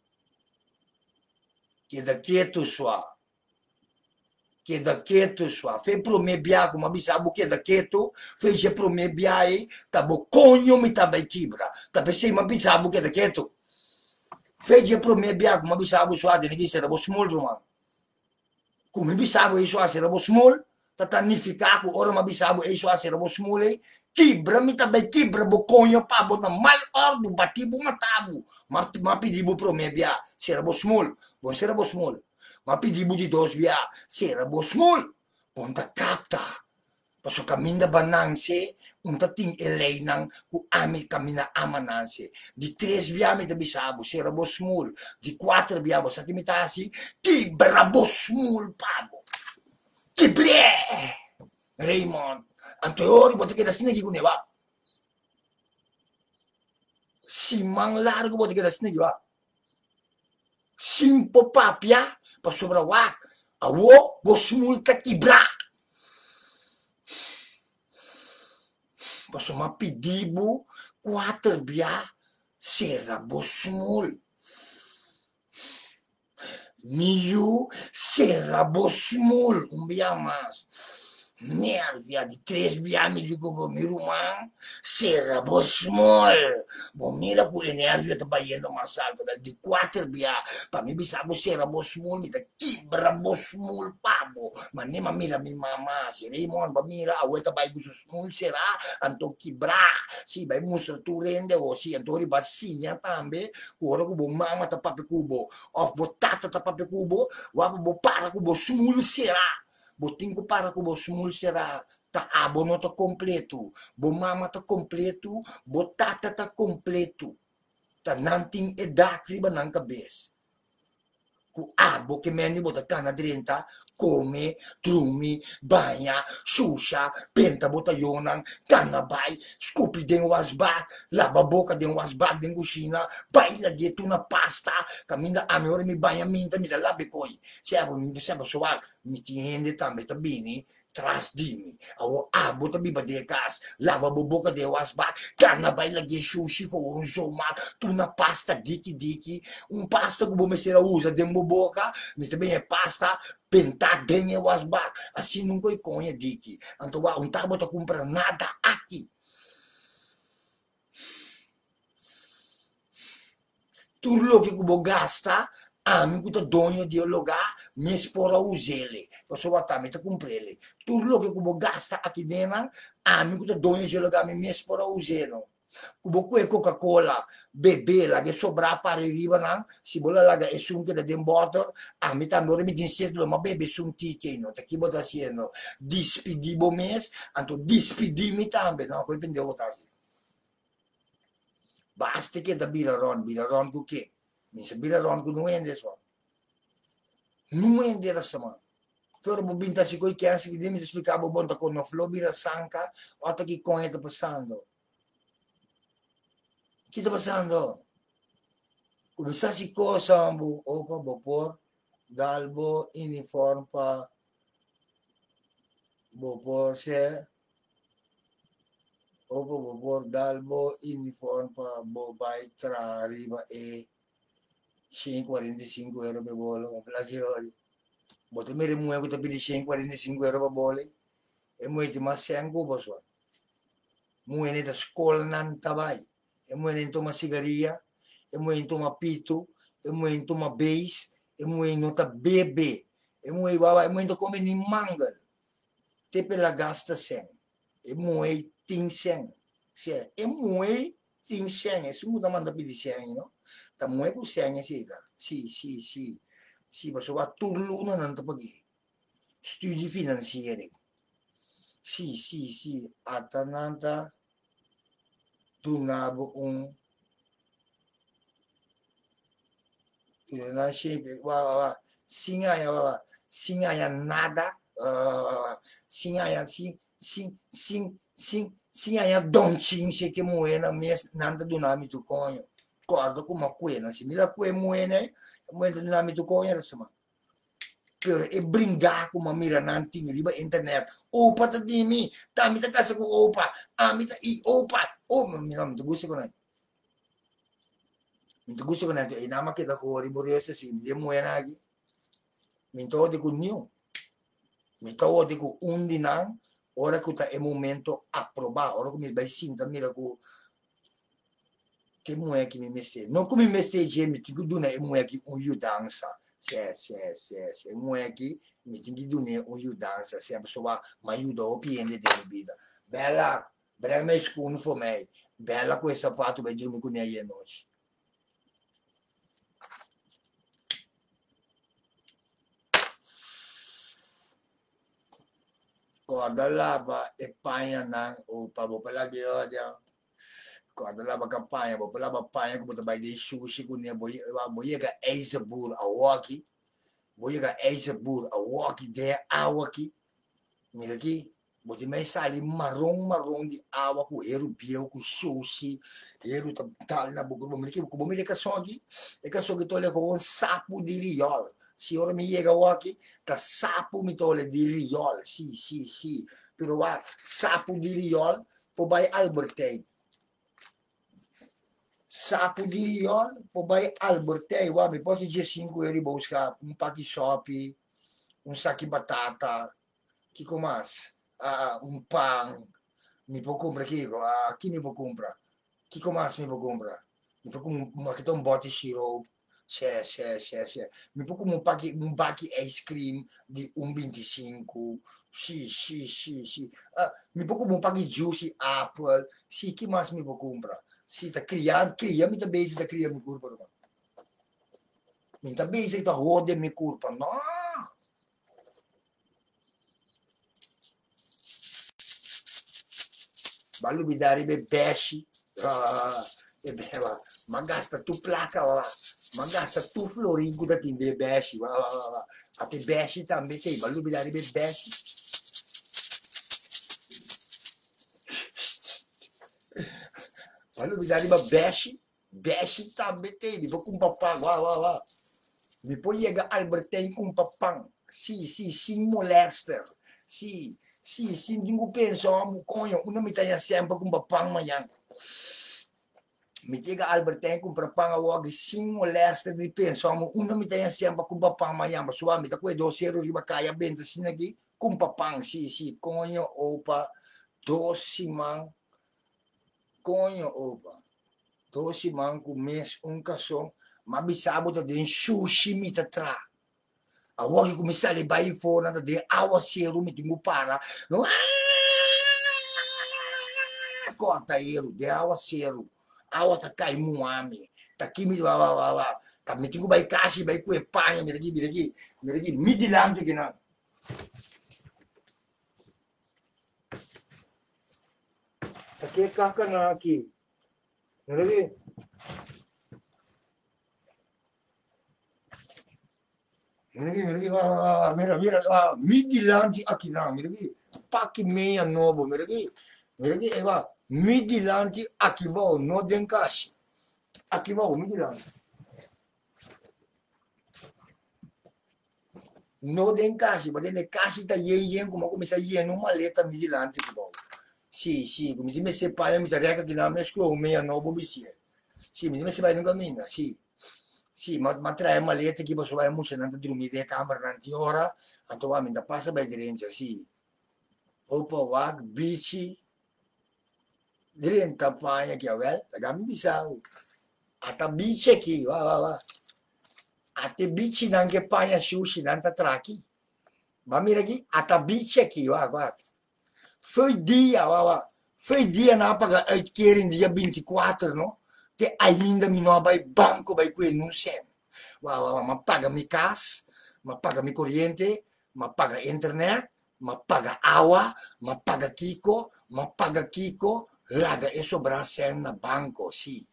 Queda quieto sua. Queda quieto sua. Fez pro me biaco, mas bisabo queda quieto. Fez pro me biai, tá bom, conho me tá bem quebra. Tá pensei, mas bisabo queda quieto. Fez pro me biaco, mas bisabo sua, de ninguém será bom small, mano. Como bisabo isso a será bom small, tá tanificado, ora mas bisabo isso a será bom small, quebra me tá bem quebra, bom conho pa bom na mal ordo, batibo matabo. Mas pedibo pro me bia, será bom small. Bom será bom small. Mas pedibo de dois bia, será bom small. Bom tá capta. Paso caminda bananse, unta ting elei nang ku ami camina amananse. De 3 biami de bisabo, será bom small. De 4 biabo, sa timitasi, quebra bom small pabo. Quebré! Raymond, anteriori bote que das negi kuneva. Simang largo bote que das negi wa. Simpo papia, pa sobra wak. Awo, bosmul ka quebra. Paso ma pedibo, 4 bia, será bosmul. Niu será bosmul, bia mas. Nervia de 3 biami de go mirumang, será bosmul. Bom mira ku nervia tá bayendo mais alto, de 4 bia, para mim bisabo será bosmul, me tá quebra bosmul pabo. Mas nem mira mi mama, se Raymond ba mira, a outra vai bosmul será, anto quebra. Si vai mostrar tu rende ou si antori basinha também, ora ku bo mama tá papi kubo, of botata tá papi kubo, wa bo para ku bosmul será. botinho para que você será tá abono tá completo, bo mama tá completo, bo tata tá completo, tá nanting edad riba ng cabeça. Ku abo que meni bota cana drenta, come, trumi, banha, xuxa, penta bota yonang, cana bay, scoopy den wasbak, lava boca den wasbak den kusina, bay lagi tu na pasta, kaminda ami ora mi banha minta mi da labi koi, sebo soal, mi ti hende tambe tabini, tras dimi, awo abo tabi badekas, lava boca de wasbak, cana bay lagi sushi ko unzoma, tu na pasta diki, pasta que você usa dentro da boca, mas também é pasta pentar dentro das wasbak. Assim nunca é conha daqui. Então, tá bota comprar nada aqui. Tudo lo que você gasta, amigo tá dono de lugar, me espora usele. Você vai estar, me tá comprele. Tudo lo que você gasta aqui dentro, amigo tá dono de lugar, me espora usele. Kubo kue Coca-Cola, bebê, lá que sobrar para riba, não? Se bola lá é sunque da dem bottle, a mim também ora me dizer lo, mas bebê sunti que não, tá aqui bota haciendo, despedibo mês, anto despedimi também, não? Coi pendeu botar assim. Basta que da bira ron com que? Me se bira ron com não ende só. Não ende essa semana. Pero bobinta si coi que ansi que me explicava bom tá com no flow bira sanca, outra que com está passando. O que está passando? Começar se coisa, opa, vapor, galbo, uniforme para vapor, se, opa, vapor, galbo, uniforme para bobai, tra, riba, e, 145 euro per bolo, lagi olha. Bota mere muego tá pedi 145 euro per bolo, e mueti mas 100 cubos, muene da escola nan tabai, e muene toma cigaria, e muene toma pito, e muene toma base, e muene nota bebê, e muene baba, e muene come ni mangal, te pela gasta 100, e muene ting 100, e muene ting 100, e su da manda pedi 100, no? Ta muene ku 100 sì, ma so va turluno non to pagi, studi finanziari, sì, atananta, tunabo na sempre sinha nada sinha sinha doncin se que moena mes nanda do nome tu conho corda com uma coena se mila coe moena do nome tu conho essa semana pero e brincar com uma mira nanting riba internet opa tá de mim tá me tá casa com opa me tá e opa me não me gusta com minto gusto ko na ito, inama kita ko riboryosa si hindi mo yan lagi. Minto di ko niyo. Minto di ko undi nang, ora ko ta e momento approba, ora ko mi bay sinta mira ko te mo ki mi meste. Non ko mi meste je mi tigo duna e mo ki un yu dansa. Se mo ki mi tigo duna un yu dansa, se a pessoa ma aiuta o piende della vida. Bella, breve scuno for me. Bella quel sapato per dirmi con lei noce. Corda lava e panha nang upa bo pala dia corda lava campanha bo pala panha ko botai de sushi ko ne boye ga eisebur a walkie boye ga eisebur a walkie de awaki mira aqui bote mais sali marrom de água com biel com sushi eru tal na boca mira aqui como mira que só aqui é que só que tô le com um sapo de riol se ora mi chega aqui tá sapo mi tole di riol sì però va sapo di riol poi vai Albertei sapo di riol poi vai Albertei va mi posso dire 5 euro buscar un pacchi sopi un sacco di batata que comas um pão me vou comprar aqui me vou comprar que comas me vou comprar me vou comprar que um bote sirope me vou comprar um baque ice cream de 1,25 sì me vou comprar um juicy apple sì que mais me vou comprar se tá criando me tá bem se tá criando me curva me tá bem se tá roda me curva não balu bidari be beshi, magasta tu placa, magasta tu florigo da tinde beshi, até beshi também tem, balu bidari be beshi. Balu bidari be beshi também tem, vou com papá, depois chega Albertinho com papão, sim, molesta, sim, ninguém pensou, conho, uma me tem sempre com papão amanhã. Me chega Albertinho com papão, logo, sim, molesta, me pensou, uma me tem sempre com papão amanhã, mas sua me tá com o doceiro, riba caia bem, assim aqui, com papão, sim, conho, opa, doce man, conho, opa, doce man, com mês, cação, mas bisabo tá de sushi me tá tra. A hora que começar a levar aí fora, de água cero, me tenho para. Corta ele, de água cero. Água tá caindo um homem. Tá aqui, me tá me tenho vai caixa, vai com epanha, me aqui, me dilante que não. Aqui é cacana aqui. Mira aqui. Mira, midilante aqui não, mira aqui, paque meia novo, mira aqui, midilante aqui bom, não tem caixa, aqui bom, midilante, não tem caixa, mas tem caixa tá como começa a numa maleta midilante aqui bom, sim, como se me separa, me tarefa que não me escolhe meia novo, bicho, sim, me separa no caminho, sim. Sì, ma trae maleta che posso fare mucce nanti dormire in camera nanti ora, attualmente passa per direnza, sì. Opa wag, bici, direnta pagna che avel, la gambi bisau. Ata bici aqui, va. Ate bici nange pagna sushi nanta traki. Ma mira aqui, ata bici aqui, va. Foi dia, va. Foi dia na paga uitkering dia 24, no? Te ainda me não vai banco vai com não sei. Ma paga mi cas, ma paga mi corrente, ma paga internet, ma paga água, ma paga Kiko, laga e sobra sen na banco, sì,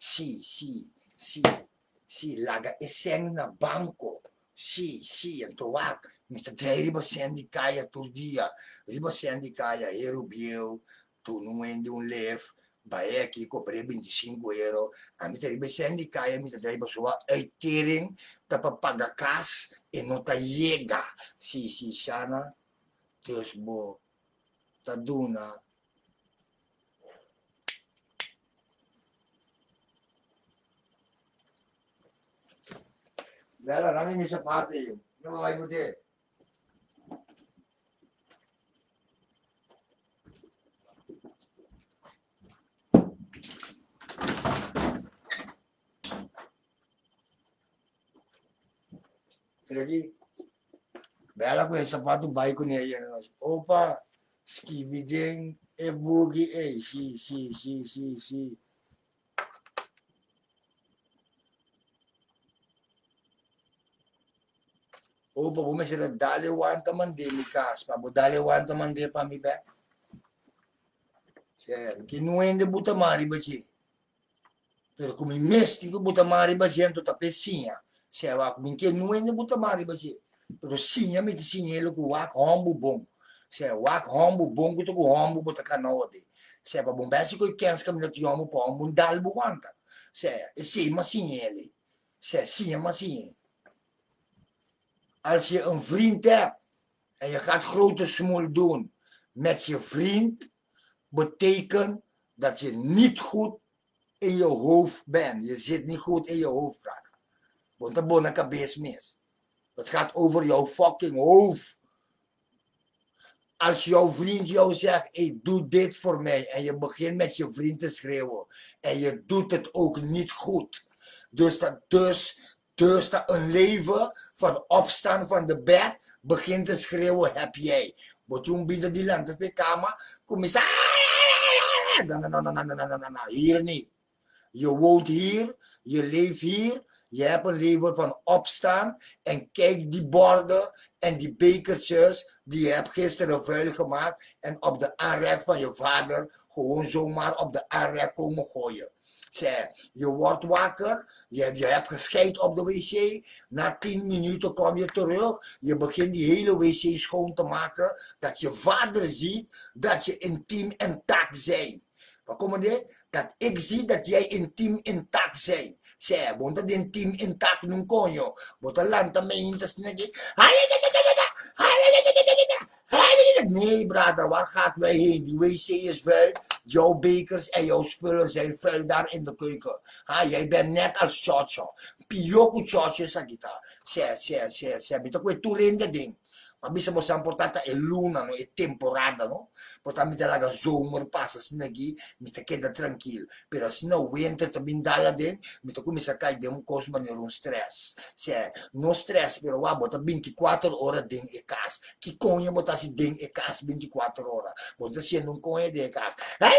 laga e sen na banco, sì, então mi sta tre riba sen di caia tur dia, riba sen di caia, ero bieu, tu não vende leve, vai aqui, comprei 25 euros, a mim teria sendo caia, me teria pessoa uitkering, tá para pagar cas e não tá chega, si, Shana, Deus bom, tá duna. Bela, não me sapato aí, não vai poder. Lagi, bela ko sa sapato bay ko niya yan. Opa, skibiding, bugi, si. Opa, bumi sila dali wanta man di mi kas, pa bo dali wanta man di pa mi be. Kinuende buta mari ba si? Pero kung may mesti ko buta mari ba siya, to tapesinha. Siya wa minke nuende buta mari ba siya. Pero sinha me sinhelo ko wak hombo bom. Siya wak hombo bom ko to ko hombo buta kanode. Siya pa bombesi ko ikens kam na tiyomo po hombo dalbo wanta. Siya esi masinhele. Siya sinha masinhe. Als je een vriend hebt en je gaat grote smoel doen met je vriend, betekent dat je niet goed in je hoofd bent. Je zit niet goed in je hoofd, brother. Want dan ben ik best mis. Het gaat over jouw fucking hoofd. Als jouw vriend jou zegt, hey, doe dit voor mij. En je begint met je vriend te schreeuwen. En je doet het ook niet goed. Dus dat een leven van opstaan van de bed begint te schreeuwen, heb jij. Wat je bieden die land op je kamer, kom je zeggen, hier niet. Je woont hier, je leeft hier, Je hebt een leven van opstaan en kijk die borden en die bekertjes die je hebt gisteren vuil gemaakt en op de aanrecht van je vader gewoon zomaar op de aanrecht komen gooien. Zeg, je wordt wakker, je hebt gescheid op de wc, na 10 minuten kom je terug, je begint die hele wc schoon te maken, dat je vader ziet dat je intiem intact bent. Wat kom je? Dat ik zie dat jij intiem intact bent. Zeg, want dat intiem intact nun kon je. Want een land aan mij in te snijden. Nee, brother, waar gaat wij heen? Die wc is vuil. Jouw bekers en jouw spullen zijn vuil daar in de keuken. Ha, jij bent net als Chocho. Piyoku Chocho, zeg ik daar. Zeg. Bito ko toerende ding. Maar bisa mo sa portata e luna, no, e temporada, no? Porta mi talaga zomer passa snagi, mi ta queda tranquilo. Pero se não winter ta bindala din, mi ta começa a cair de cosma ne un stress. Se no stress, pero wa bota 24 horas din e cas. Que conha bota si din e cas 24 horas. Bota si non conha de cas.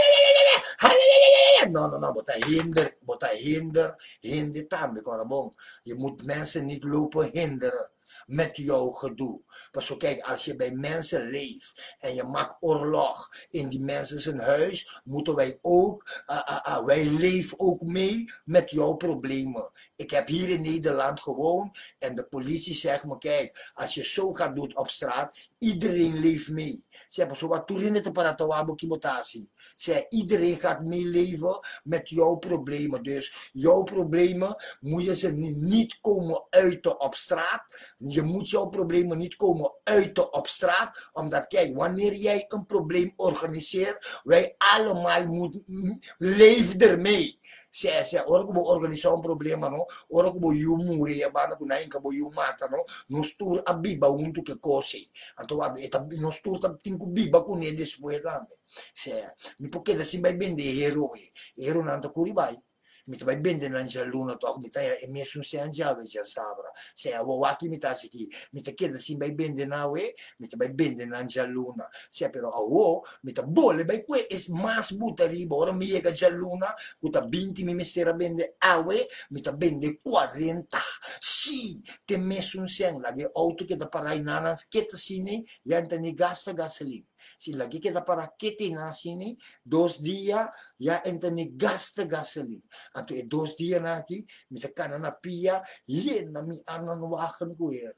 No, bota hinder tambe, korabong. Je moet mensen niet lopen hinderen met jouw gedoe. Pas op, kijk, als je bij mensen leeft en je maakt oorlog in die mensen zijn huis, moeten wij ook, wij leven ook mee met jouw problemen. Ik heb hier in Nederland gewoond en de politie zegt me, kijk, als je zo gaat doen op straat, iedereen leeft mee. Zeg, pas op, wat toerin het para tawabo kibotasi. Zeg, iedereen gaat meeleven met jouw problemen. Dus jouw problemen moet je ze niet komen uiten op straat. Je moet jouw problemen niet komen uiten op straat. Omdat, kijk, wanneer jij een probleem organiseert, wij allemaal moeten leven ermee. Zeg, ora ko organizar un problema, no? Ora ko yu muri ya bana kuna inka bo yu mata, no? No stur abiba untu ke kosi. Anto wa eta no stur ta tinku biba kune después tambe. Se, mi poke da simbai bende hero e. Hero nanto kuribai. Mi vai bende nan jaluna to mi ta e mi sun se anjave ja sabra. Se a waki mi ta siki, mi ta keda simbai bende nawe, mi ta vai bende nan jaluna. Se però awo mi ta bolle bai que es mas buta riba, ora mi llega jaluna, kuta 20 mi mestera bende awe, mi ta bende 40. Si, te messo un sen la ge auto che da parai nanas che ta sini, ya ni gasta gasolina. Si lagi kita para kiti na sini, 2 dias ya ni gasta gasolina. Anto e 2 dias na aqui, mi sa kana na pia, yen na mi anan wakan ko er.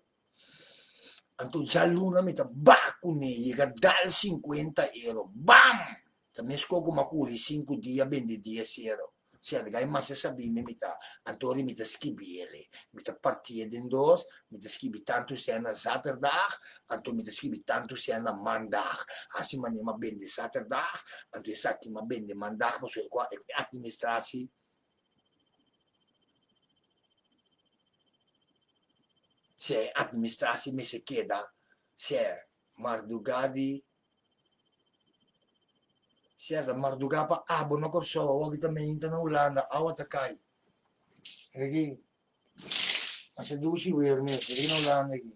Anto jaluna mi ta baku ni, iga dal 50 euro. Bam! Ta mesko ko makuri 5 dias, 20 dias euro. Sia de gai massa sabime mi ta antori mi ta skibiele. Mi ta partie den dos, mi ta skibi tanto sena zaterdag, anto mi ta skibi tanto sena mandag. Asi mani ma bende zaterdag, anto esaki ma bende mandag, so qua administratie. Se administratie mi se queda, se mardugadi, certo, mardugapa abo no corso, wag também na Holanda, awat kai. Aqui, mas do si wer me, aqui na Holanda aqui.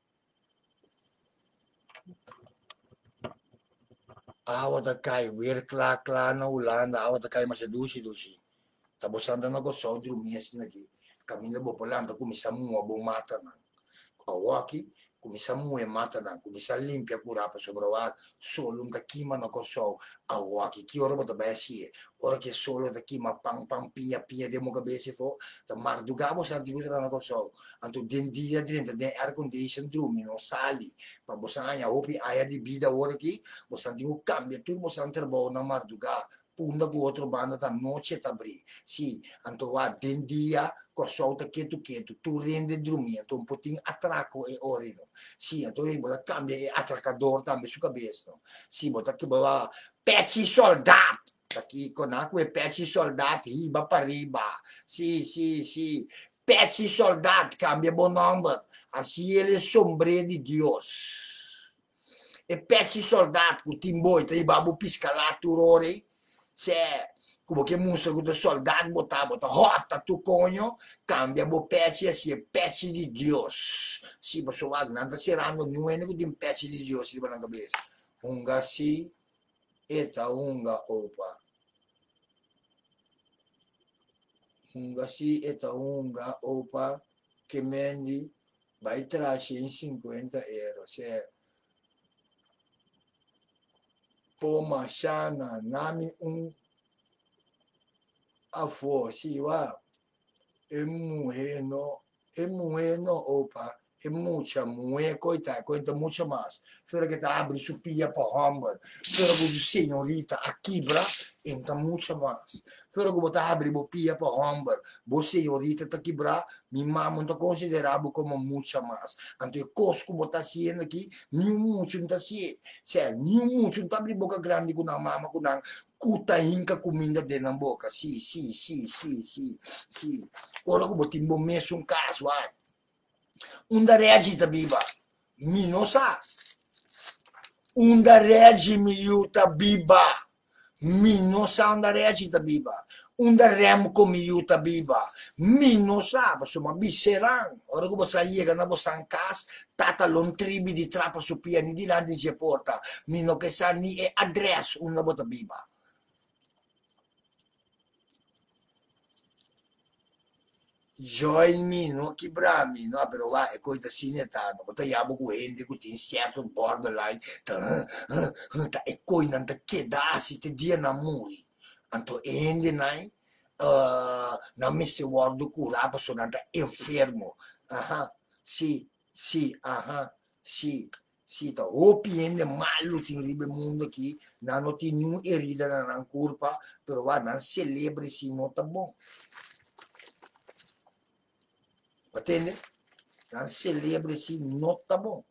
Awat kai, wer kla na Holanda, awat kai mas do si. Tapos anda na corso, drumies aqui. Caminho bo polanda, come samu abo mata na. Awaki, come samu e mata na, come sa limpia curapa sobrovat, solo un takima na corso. Awaki, ki ora bota besi, ora che solo takima pang pia de mo cabesi fo, ta mardugabo sa di na corso. Anto den dia dentro den air condition drumi no sali, pa bosanya hopi aya di bida ora ki, bosanti u cambia tu bosanter bo na marduga. Punda com outro banda tá noite tá abrir. Sim, então a den dia corso tá quieto, tu rende dormir, então um pouquinho atraco e orino. Sim, então ele bota cambia e atracador também sua cabeça. Sim, bota que boa pezzi soldado. Aqui com aquele pezzi soldado riba para riba. Sim. Pezzi soldado cambia bom nome. Assim ele é sombra de Deus. E pezzi soldado com timboi, tá babu piscalato rore. Se come che mostra questo soldato bota horta tu conio cambia bo pezzi e si è pezzi di Dios si posso va nanda serando nuene con un pezzi di Dios si va cabeça unga si eta unga opa Unga si eta unga opa que mendi vai trazer em 50 euros. Se poma chana nami afo si wa é bueno, opa, é mucha, muito, coita mucho mais. Fora que tá abre supia para hamburger, fora que o senhorita aqui bra, então mucho mais. Fora que você abre bopia para hamburger, você senhorita tá aqui bra, minha mãe tá considerado como mucho mais. Então o cosco botar sendo aqui, nenhum mucho não tá se, nenhum mucho não tá abrir boca grande com a mama com a cuta inca comida dentro da boca, sim. Ora que botin bom messo caso, Unda reagita biba, mi non sa. Unda reagi mi yuta biba, mi non sa unda reagita biba. Unda rem come yuta biba, mi non sa, insomma, bisseran. Ora che você iega na você cas, tata lon tribi di trapa su piani di là di porta, mi non che sa ni e address una bota biba. Join me, no quebrame, no, pero va, é coisa assim, tá, não botar yabo com ele, com tem certo borderline, tá, é coisa, não tá queda, se te dia na muri, anto ende, nai, na Mr. World do curaba, so não tá enfermo, sì, tá, o piende malo, tem ribe mundo aqui, não tem nenhuma herida na curva, pero va, não celebre se não tá bom. Entende? Não celebra-se, não tá bom.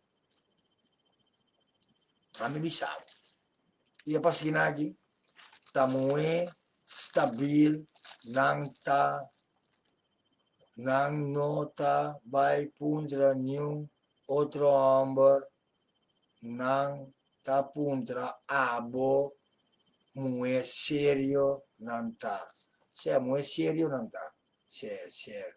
A mim sabe. E a pasquina aqui, tá muito stabil, não nota, vai puntra nenhum outro amber, não tá puntra abo, muito sério, não tá. Se é muito sério, não tá. Se é.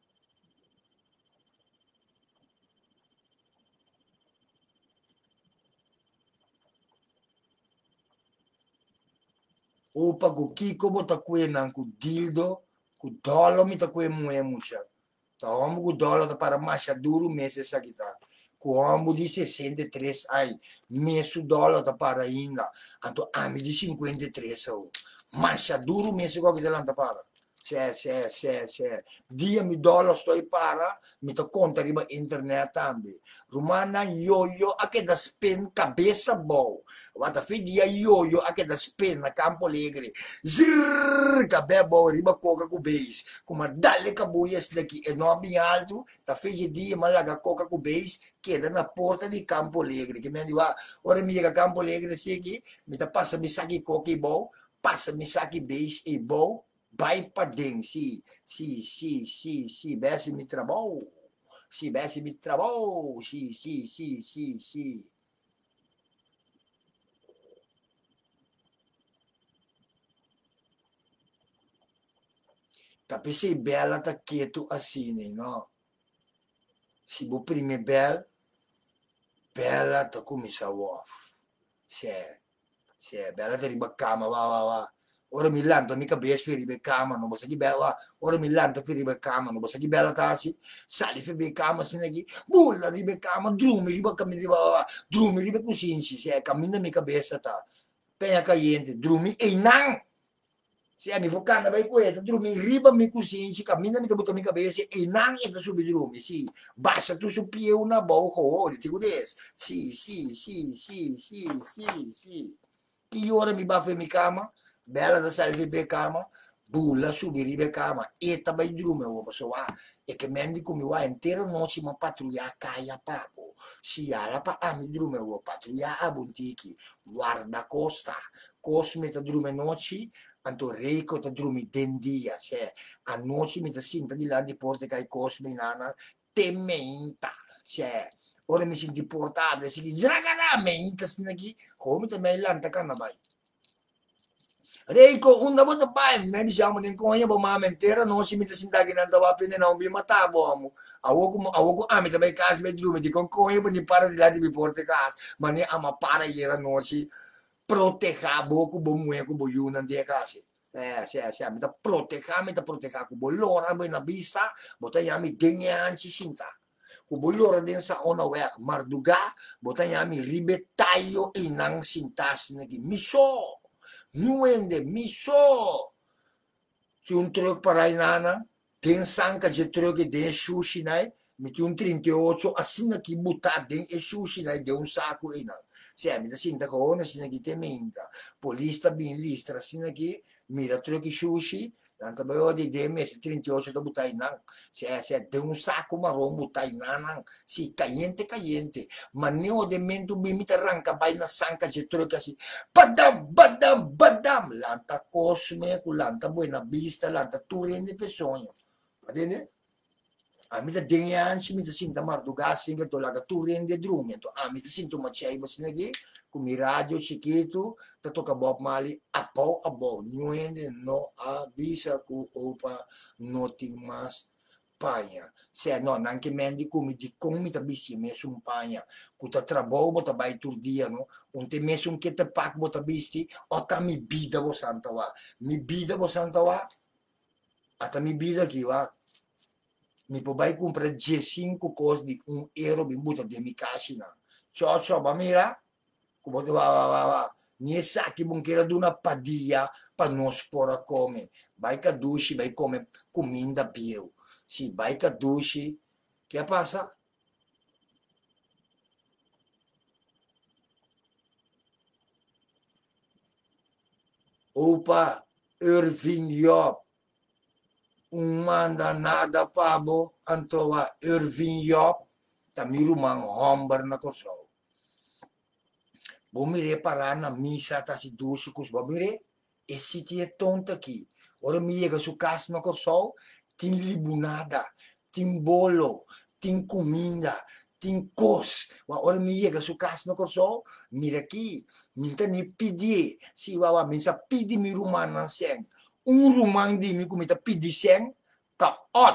Opa ku kiko mo ta kue nang ku dildo, ku dolo mi ta kue mue mucha. Ta ombu ku dolo ta para masha duro meses sa kita. Ku ombu di 63 ai, mesu dolo ta para ainda. Anto ami di 53 au. Masha duro mesu ko kita lang ta para. Se. Dia mi dolo sto para, mi to conta riba internet tambi. Rumana yoyo ake da spin cabeça bom. Wata fi dia yoyo ake da spin na Campo Alegre. Zrrr, cabe bom riba coca com base. Kuma dale cabuyas daqui enorme alto, ta fi dia malaga coca com base, queda na porta di Campo Alegre. Que me diwa, ora mi diga Campo Alegre segi, mi ta passa mi saki coca e bom, passa mi saki base e bom. Vai para dentro, sim, Bessi me travou, sim, Bessi me travou, sim. Tapi se bela tá quieto assim, não? Se o primeiro bela tá começar off, se bela tá riba cama, vá. Ora mi lanto mica bes fi ribe cama, non bosa di bella, ora mi lanto fi ribe cama, non bosa di bella tasi, sali fi ribe cama sinagi, bulla ribe cama, drumi ribe cucinci, se cammina mica besta ta, penha caliente, drumi e nang, se mi vocanda vai questa, drumi riba mi cucinci, cammina mica butta mica besta e nang e da subi drumi, sì, basta tu su pie una boho, ti gudes, sì, che ora mi baffe mi cama, bela da salve be cama, bulla subiri be cama, e tabai drume o pasoa, e che mendi come va intero non si ma patruglia caia papo, si ala pa ami drume o patruglia a buntiki, guarda costa, cosmeta drume noci, anto reiko ta drumi dendia, se a noci mi ta sinta di là di porte kai cosmi nana, tementa, se ora mi senti portabile, si dice, menta snagi, come te me lanta canna bai. Reiko, unda mo tapai, me diciamo din ko ba mamentera no si mita sindagi nan tawa pinde na umbi matabo amo. Awoko ami tabay kas me dulu me di kon ko ba ni para di ladi bi porte kas, mani ama para yera no si proteja boku bo mue ko bo yunan dia kasi. Se mita proteger ku bolora boy na vista, bota yami denyan si sinta. Ku bolora din sa ona wek marduga, bota yami ribetayo inang sintas nagi miso. Nuende miso. Ti un truck parai nana, ten sanka je truck e den sushi nai, meti un 38 assina ki buta den e sushi nai de un saco ina. Se mi da sinta con sina ki tementa, polista bin listra sina ki mira truck e sushi, tanta bayo di de mes 38 da buta ina. Se de un saco marrom buta ina, si caliente, ma ne o de mento bimita ranka bai na sanka je truck asi. Badam, lanta cosme, lanta buena vista, lanta turende pe sogno. Adene? Amita dengan si mita sinta marduga singa to laga turende drumento. Amita sinto macei basinagi, kumi radio chiquito, ta toca Bob Marley, abo, nuende no avisa ku opa nothing mas paia. Se no, anche mendi come di come ta bisi messo un paia, ku ta trabo bota bai turdia no, un te messo un che te pak bota bisti, ota mi bida bo santa wa. Mi bida bo santa wa, ata mi bida ki wa. Mi può bai comprare 5 cose di €1 mi butta di mi casina. Ciao, ma mira, come va. Nie sa che bunchera di una padia per non spora come. Vai caduci, vai come cominda più. Sì, vai caduci. Che passa? Opa, Irving Job. Un manda nada pabo antrova Irving Job tamiru mang hombar na korso. Bomire para na misa ta si dusu kus bomire e si ti è tonta ki. Ora mi yega su kas na korso tin libunada, tin bolo, tin comida, tin kos. Wa ora mi yega su kas na korso mira ki minta ni pidi si wawa minsa pidi mi rumana seng. Un rumang di mi kumita pidi seng ta ot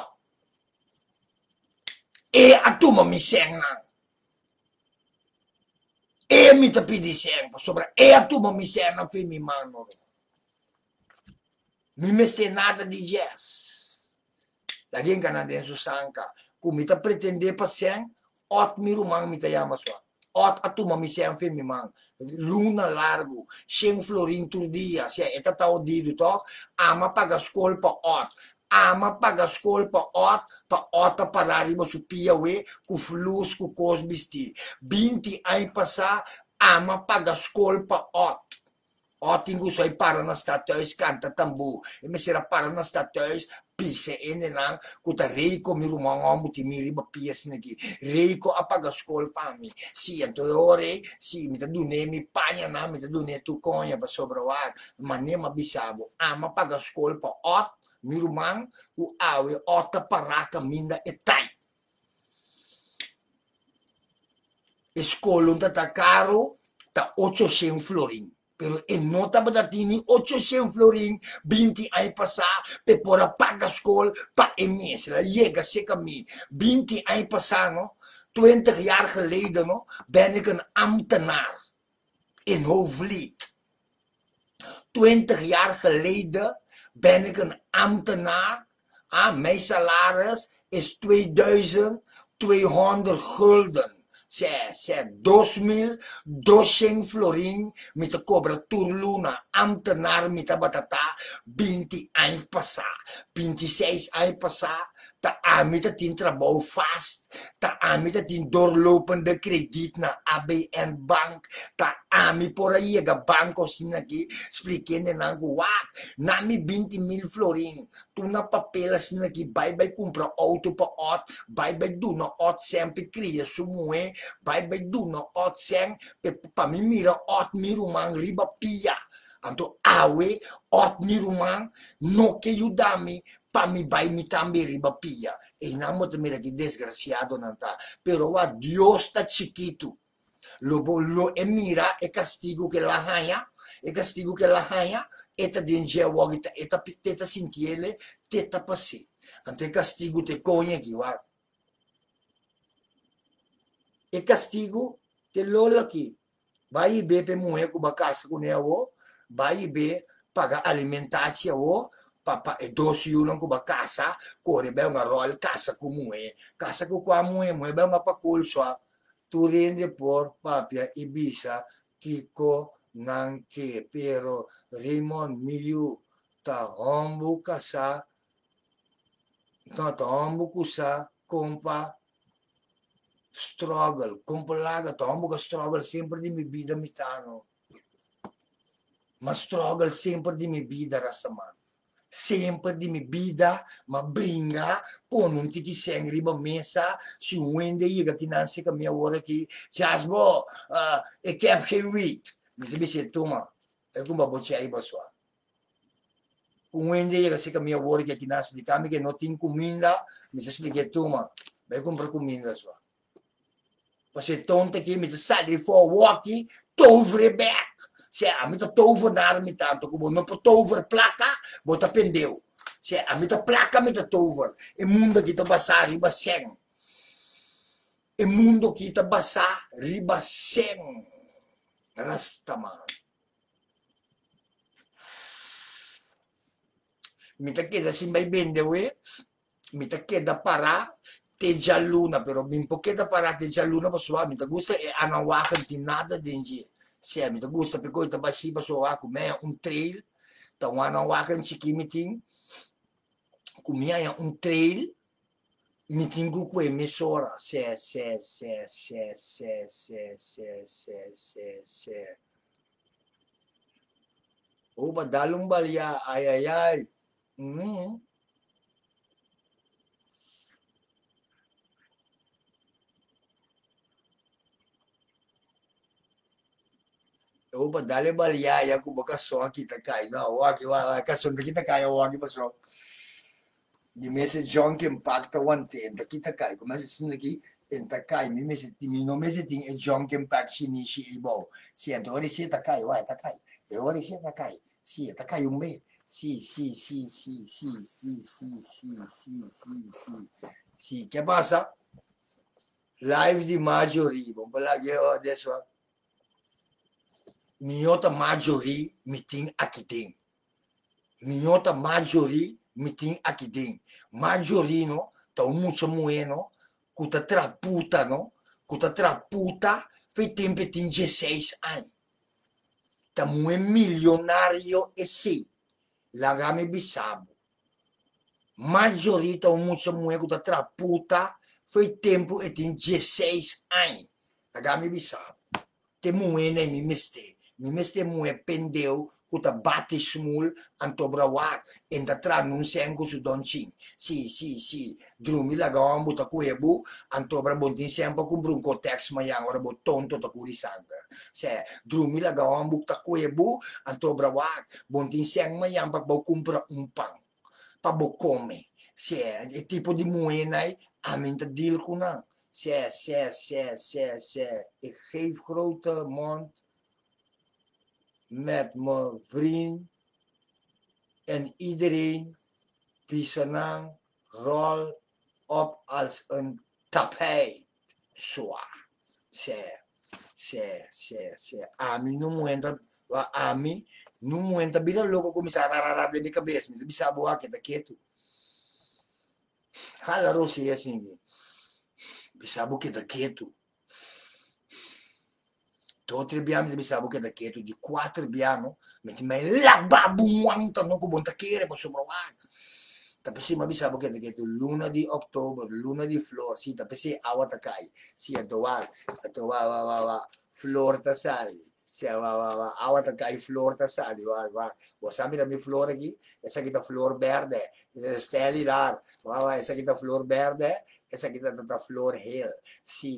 e atuma mi seng na e mi ta pidi seng sopra e atuma mi seng na pe mi mano mi meste nada di jazz la gen canadense sanka kumita pretende pa seng ot mi rumang mi ta yama swa ot atuma mi seng fe mi mang luna largo 100 florin tur dia se eta tao di to ama paga skol pa ot ama paga skol pa ot parari mo su piawe ku flus ku kosbisti binti ai pasa ama paga skol pa ot tingu sai para na statuis canta tambu e me sera para na statuis pise ene lang kuta reiko mi rumangom buti miri ba pies nagi reiko apaga skol pami si anto ore si mi ta dune mi pagna na mi ta dune tu conha pa sobrawar ma ne ma bisabo ama paga skol pa ot mi rumang u awe ota paraka minda etai escolon ta caro ta 800 florin pero e nota badatini 800 florin binti ai pasa pe pora paga skol pa emes la jega zeker mee binti ai pasa no 20 jaar geleden no ben ik een ambtenaar in Hoofdvliet 20 jaar geleden ben ik een ambtenaar mijn salaris is 2200 gulden se 2200 florin mi te cobra turluna ambtenaar mi te batata 20 anos passa 26 anos passa ta ami te tin trabalho vast ta ami te tin doorlopende krediet na ABN bank ta ami por aí ga banco sinaki explicando nangu wat nami 20.000 florin tu na papel sinaki bye compra auto pa ot bye do na ot sempre cria sumue bye do na ot sem pa mi mira ot mi rumang riba pia anto awe ot mi rumang no que ayudami pa mi bai mi tambi riba pia e inamo te mira que desgraciado nanta pero wa Dios ta chiquito lo emira e castigo que la haya eta dinge wogita eta teta sintiele teta passi ante castigo te cogne ki wa e castigo te lola ki vai be pe muhe ku bakas ku newo vai be paga alimentatie o papa e 12 ko ba casa kore be nga royal casa kumue casa ko kwa mue be nga pakul so tu rende por papia Ibiza kiko nanke pero Raymond Miu ta hombu kasa ta hombu kusa compa struggle compa laga ta hombu ka struggle sempre di mi vida mitano ma struggle sempre di mi vida rasaman sempre di mi vida ma bringa pon un titi seng riba mesa si wende yiga kinansi ka mia wora ki chasbo e cap he wheat mi tibi se tuma e kumba bochi ai baswa wende yiga si ka mia wora ki kinansi di kami ke notin kuminda mi se spike tuma be kumpra kuminda swa pase tonte ki mi te sali for walkie tovre back se a mita tovenaar mi tanto como não pode tover placa bota pendeu se a mita placa mita tover e mundo kita basar riba seng e mundo kita basar riba seng rastaman mita queda sin vai bendewe mita queda para te gialluna però mi pochetta para te gialluna pasua mita gusta e anawakan ti nada dengi se mi te gusta per coita basiba so aku me un trail ta wana wakan chikimiting kumia ya un trail mitingu ku emisora se oba dalung balya ay opa dale balya ya ku baka so kita kai na wagi wa kason kita kai wagi pa so di mese John che impacta wante da kita kai come se sin ki enta kai mi mese ti mi no mese ti e John che impact si ni si ibo si ori si ta kai wa ta kai e ori si ta kai si ta kai un be si che pasa live di Maggiore bon bella che adesso minhota Maggiore meeting aqui tem minhota Maggiore meeting aqui tem Maggiorino tá muito moeno cuta traputa no cuta traputa fez tempo tem 16 anos tá muito milionário esse lagame bisabo Maggiore tá muito moeno cuta traputa fez tempo e tem 16 anos lagame bisabo te moeno e mi meste moe pendeu kuta bate smul anto brawak enta tra nun sengu su doncin si drumi la gambu ta kuebu anto bra bontin sempo kum brunko text mayang ora bo tonto ta kuri sanga se drumi la gambu ta kuebu anto brawak bontin seng mayang pa bo kumpra un pang pa bo come se e tipo di moenai aminta deal kuna se ik geef grote mond met mijn vriend en iedereen Pisanang rol op als een tapijt. Zwaar. Ami no momento, ami no momento bila logo começar a rarar de cabeça, não bisa boa que daqueto. Hala rosi assim. Bisa boa que daqueto. Toți abbiamo di bisabo che da chieto di 4 abbiamo metti mai la babuanta non con bontachiere posso provare tapi ma bisabo che da chieto luna di ottobre luna di flor sì tapi awat kai sì a va flor ta sali sì va awat kai flor ta sali va bo sabi da mi flor aqui essa aqui da flor verde steli lá va essa aqui da flor verde essa aqui da flor hill sì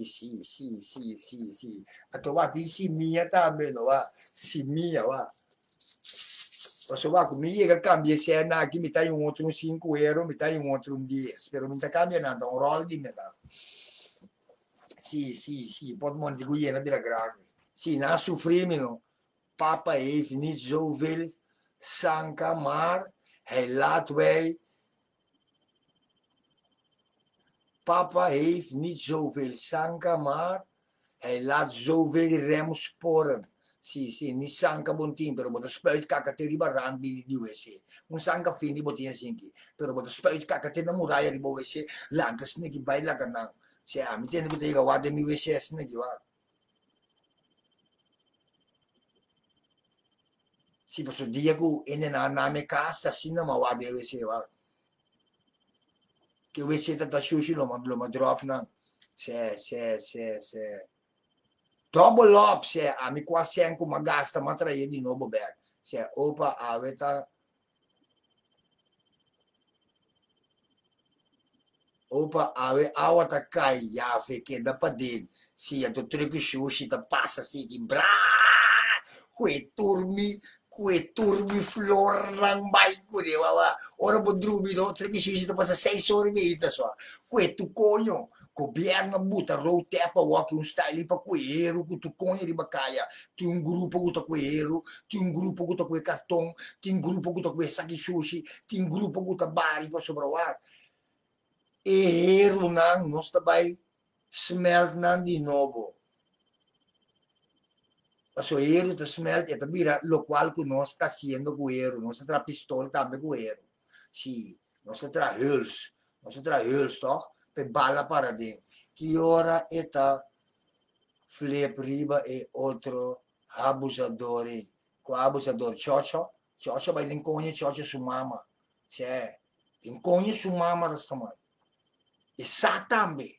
a trovare di simia também va simia va posso va comigo che cambia cena aqui mi dai un altro 5 euro mi dai un altro 10 però mi sta cambiando un roll di metà sì pot monti guiena della grande sì na soffrimino papa heeft niet zoveel sanka maar hij laat wij papa heeft niet zoveel sanka maar hij laat zoveel rem sporen Sì, ni sanca bontin, però boto spuit caca te riba rambi di USA. Un sanca fini botin sinki, però boto spuit caca te na muraya riba USA, lanta sneki baila kanang. Se a mi tene bote ga wade mi USA sneki wa. Si posso dia ku ene na me casta sina ma wade USA wa. Che USA ta sushi lo ma drop na. Se. Double up, se a mi qua senku magasta matra ye di nobo back. Se opa aveta Opa, ave awata kai ya feke da padin. Si a to trick sushi ta passa si ki bra. Kue turmi flor lang bai ko de wawa. Ora bodrumi do trick sushi ta passa 6 ore vita so. Kue tu conyo. Governo butta rote pa walk un style pa queiro cu tu conyo di baccaia. Ti un gruppo cu to queiro, ti un gruppo cu to quei cartão, ti un gruppo cu to quei saki sushi, ti un gruppo cu to bari pa sobrawar. E erro nang nós também smelt nang di novo. Paso erro te smelt e tabira lo qual que nós está haciendo com erro, nós tra pistola também com erro. Sim, nós tra huls toch? Pe bala para dentro. Que ora eta flip riba e outro abusadore. Com abusador chocho vai enconhe chocho su mama. Se enconhe su mama das tamanho. E sa também.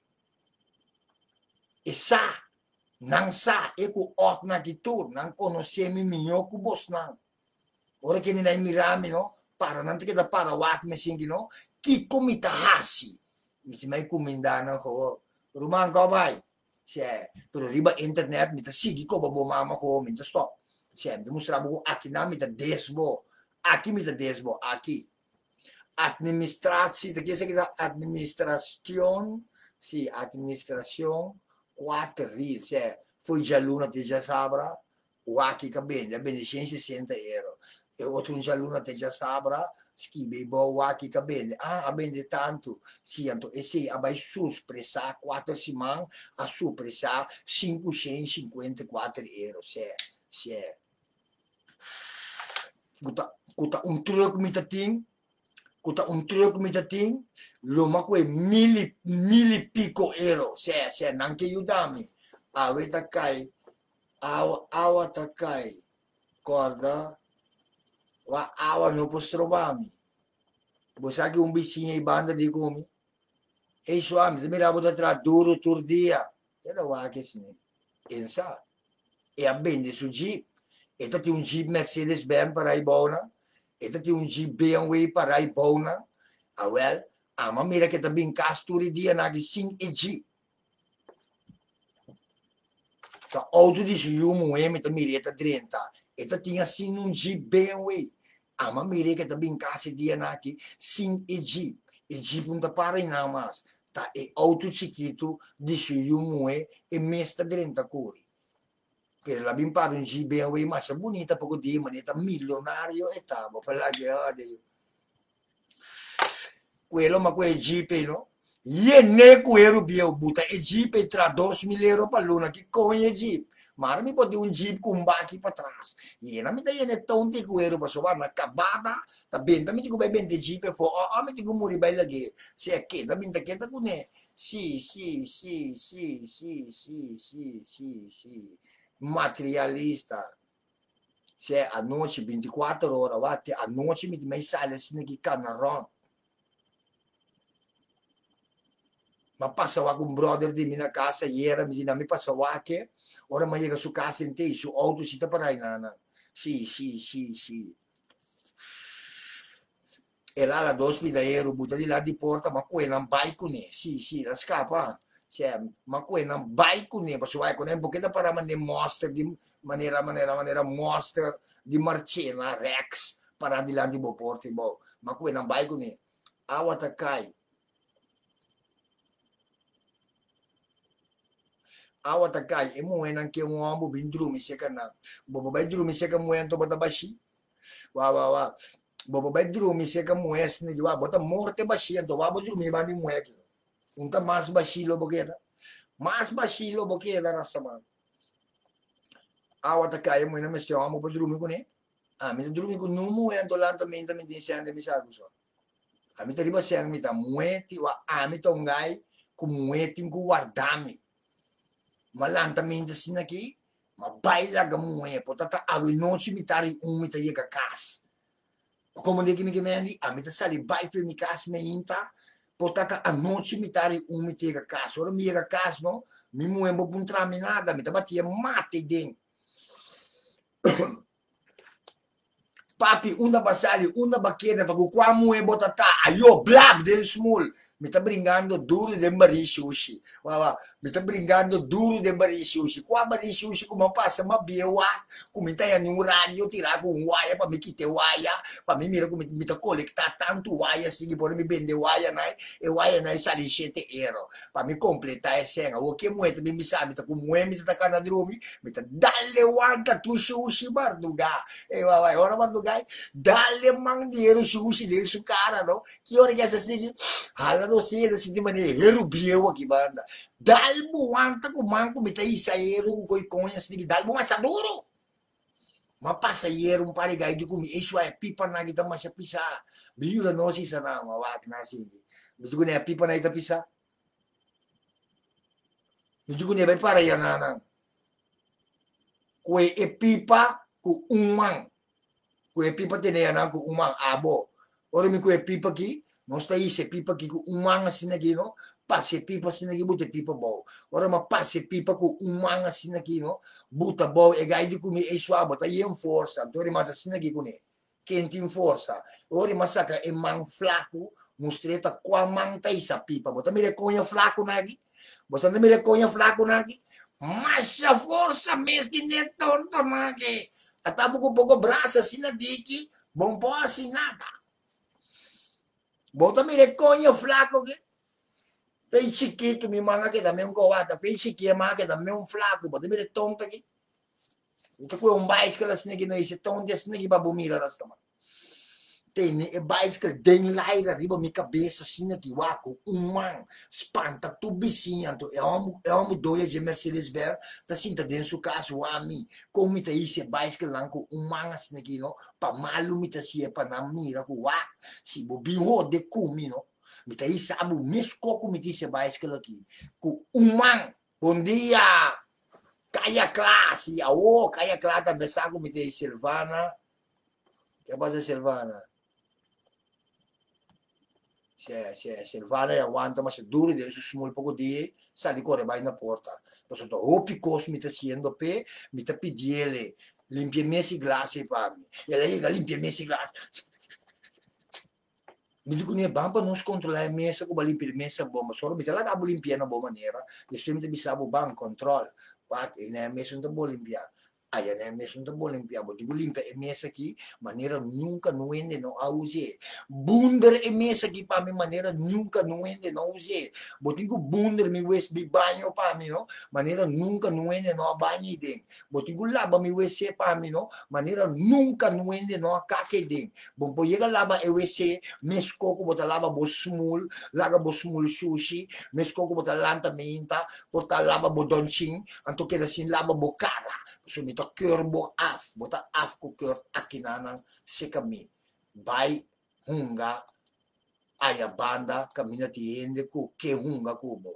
E sa. Nang sa. E ku ot na kitur. Nang conoscemi minho ku bos nang. Ora que ninai mirami, no? Para nanti kita para wak mesingi, no? Kiko mita hasi. Miti mai kumindana ko. Rumang ko bay. Se. Pero riba internet, mita sigi ko babo mama ko. Minta stop. Se. Demonstrabo ko aki na mita desbo. Aki mita desbo. Aki. Administratie, te kita administración, sì, administración, 4 ril, se foi già l'una te già sabra, o aqui che bene 160 euro, e outro già l'una te già sabra, schibe bo o aqui che bene, a bene tanto, sì, e se abai su presa 4 siman, a su presa 554 euro, se, kuta un truck mitating, kuta un truck mitating, luma kwe mili pico euro, se, nanke yudami, aveta kai, awa takai, corda, wa awa no postrobami, bosaki un vizinho e banda di come, e suami, se mi rabo da tra duro turdia, e da wa che sine, ensa, e abbende su jeep, e tati un jeep Mercedes-Benz para i bona, e tati un jeep BMW para i bona, well, ama mira que também casturi dia na que sim e jeep. Tá auto de jumo e tá mireta 30, e tá tinha sim um jeep BMW. Ama mira que também casa dia na que sim e jeep não tá para nada mais. Tá e auto chiquito de jumo e mesta 30 cores. Per la bimpare un Jeep BMW massa bonita poco di manetta milionario e tavo per la che quello ma quel Jeep no ye ne quello bio buta e Jeep tra 2000 euro per l'una che cogne Jeep ma mi può di un Jeep con bacchi per atrás iena mi dai ne tonti quello per sovare una cabata da benta mi dico ben de Jeep e poi mi dico muri bella che se è che da benta che da con sì materialista, se a noite 24 ore, a noite mi mai sale assim que canarão. Ma passava com um brother di minha casa ieri, mi dice mi passava aqui, ora mi chega su casa in te, su auto si ta parai nana. Sì. E là la d'ospite ero butta di là di porta, ma qui non vai con ne, sì, la scappa. Cioè, ma qui non vai con ne, perché vai con un pochino para mandare monster di maniera monster di Marcena Rex para di là di porti, ma qui non vai con ne. Awa takai. Awa takai, e mo anche un uomo bindrumi se kana. Bobo bindrumi se ka mo ento batabashi. Wa. Bobo bedroom se ka mo es ni wa bota morte bashi ento wa bedroom ba ni mo ek. Unta mas bashilo bokeda. Mas bashilo bokeda na sama. Awat kaya mo na mas mo pa drumi ko ni. Mi drumi ko numu en dolanta minta min din siya mi sago so. Mi riba siya mi ta mueti wa mi tongai ku mueti ku guardami. Malanta minta sinaki, ma baila ga mue potata awi non si mitari umita yega kas. Como de que me mendi, mi sali bai per mi kas me inta, potata a non si mitari umita yega kas. Ora mi yega kas no, mi muembo puntrami nada, mi tabatia mate den. Papi, unda basali, unda baqueta, para o qual moe botata, ayo, blab, den small. Me tá brincando duro de bari sushi. Me tá brincando duro de bari sushi. Qual bari sushi como passa uma biewa, como tá aí no rádio, tirar com wire para me quitar wire, para me mira como me tá colectar tanto wire assim para me vender wire, né? E wire né sali 7 euro para me completar essa cena. O que moe também me sabe, tá com moe me tá cana drumi, me tá dale wanta tu sushi barduga. E vai, ora barduga, dale mang dinheiro sushi dele su cara, não? Que hora que essa assim? Hala no sei assim de maneira heru bieu aqui banda. Dalbo wanta ko manco me tá isa heru ko koi conha assim, dalbo mas adoro. Mapasa yerum pare gai di kumi isu ai pipa na kita masya pisa. Biura no si sana mawak na sini. Bijugo ne pipa na ita pisa. Bijugo ne bai para ya nana. Kue e pipa ku umang. Kue pipa tene ya na ku umang abo. Ora mi kue pipa ki, non sta ise pipa ki ku umang sinagi no. Passe pipa sinagi bute pipa bo. Ora ma passe pipa ku umang sinagi no. Buta bo e gai di kumi e suabo ta yen forza. Tori masa sinagi kuni. Kenti in forza. Ora masaka e mang flaco. Mustreta qua mang ta isa pipa. Bota mi reconha flaco nagi. Bota mi reconha flaco nagi. Masha forza meski ne tonto nagi. Atapo ko poco brasa sinadiki. Bom po asinata. Bota mi reconha flaco che. Fei chiquito mi manga che da me un covata. Fei chiquia ma che da me un flaco. Bota mi re tonta che. Ito ko yung bicycle sinagi no isi tonta sinagi babumira rastama. Tem e bicycle den laira riba mi cabeça sinagi wako umang spanta tu bisinha to é um doia de Mercedes Benz tá sinta dentro do caso ami como mi tá isi bicycle lanko umang sinagi no pa malu mi tá si pa na mira ko wa si bobinho de kumi no mi tá isi abu mesco como mi tá isi bicycle aqui ko umang bom dia Kaya classe, kaya classe também sabe como tem Silvana. Que passa Silvana? Silvana é aguanta, mas duro de isso small pouco de sali corre vai na porta. Então o picos me tá sendo pe, me tá pedindo limpia mesi glace para mim. Ela chega limpia mesi glace. Me digo ne bamba nos controlar a mesa com limpia mesa bomba, só me lá acabo limpando boa maneira. Isso me tá bisabo ban control. E na mesa não tá bom limpiar. Aí na mesa não tá bom limpiar. Mas digo limpa a mesa aqui, maneira nunca não ende não a usar. Bunder a mesa aqui para mim, maneira nunca não ende não usar. Mas digo bunder me USB banho para mim, não? Maneira nunca não ende não a banho dentro. Mas digo lava me USB para mim, não? Maneira nunca não ende não a caque dentro. Bom, por chega lava o USB, mescoco bota lava bo smul, lava bo smul sushi, mescoco bota lanta minta, bota lava bo donching, anto queda sin lava bo cara. So nito keur bo af, bota af ko keur akinanang si kami. Bay hunga aya banda kami na tiende ko ke hunga kubo.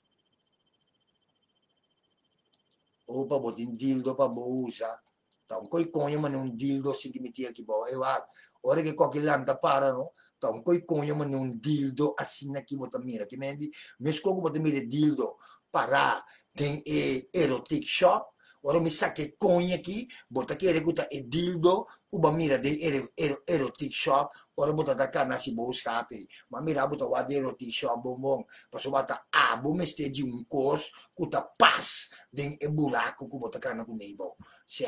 Opa botin dildo pa bo usa. Taon ko'y konyo man yung dildo si gimitia kibo. Ewa, ora ke kokilanta para no. Taon ko'y konyo man yung dildo asin na kibota mira. Kimendi, mesko ko bota mira dildo para den erotic shop. Ora mi sa che conha aqui, bota que recuta e dildo, cuba mira de erotic shop, ora bota da cana si bo scapi, ma mira bota wa de erotic shop bombom, passo bata abo meste de um cos, cuta pas, den e buraco cu bota cana com nebo. Se.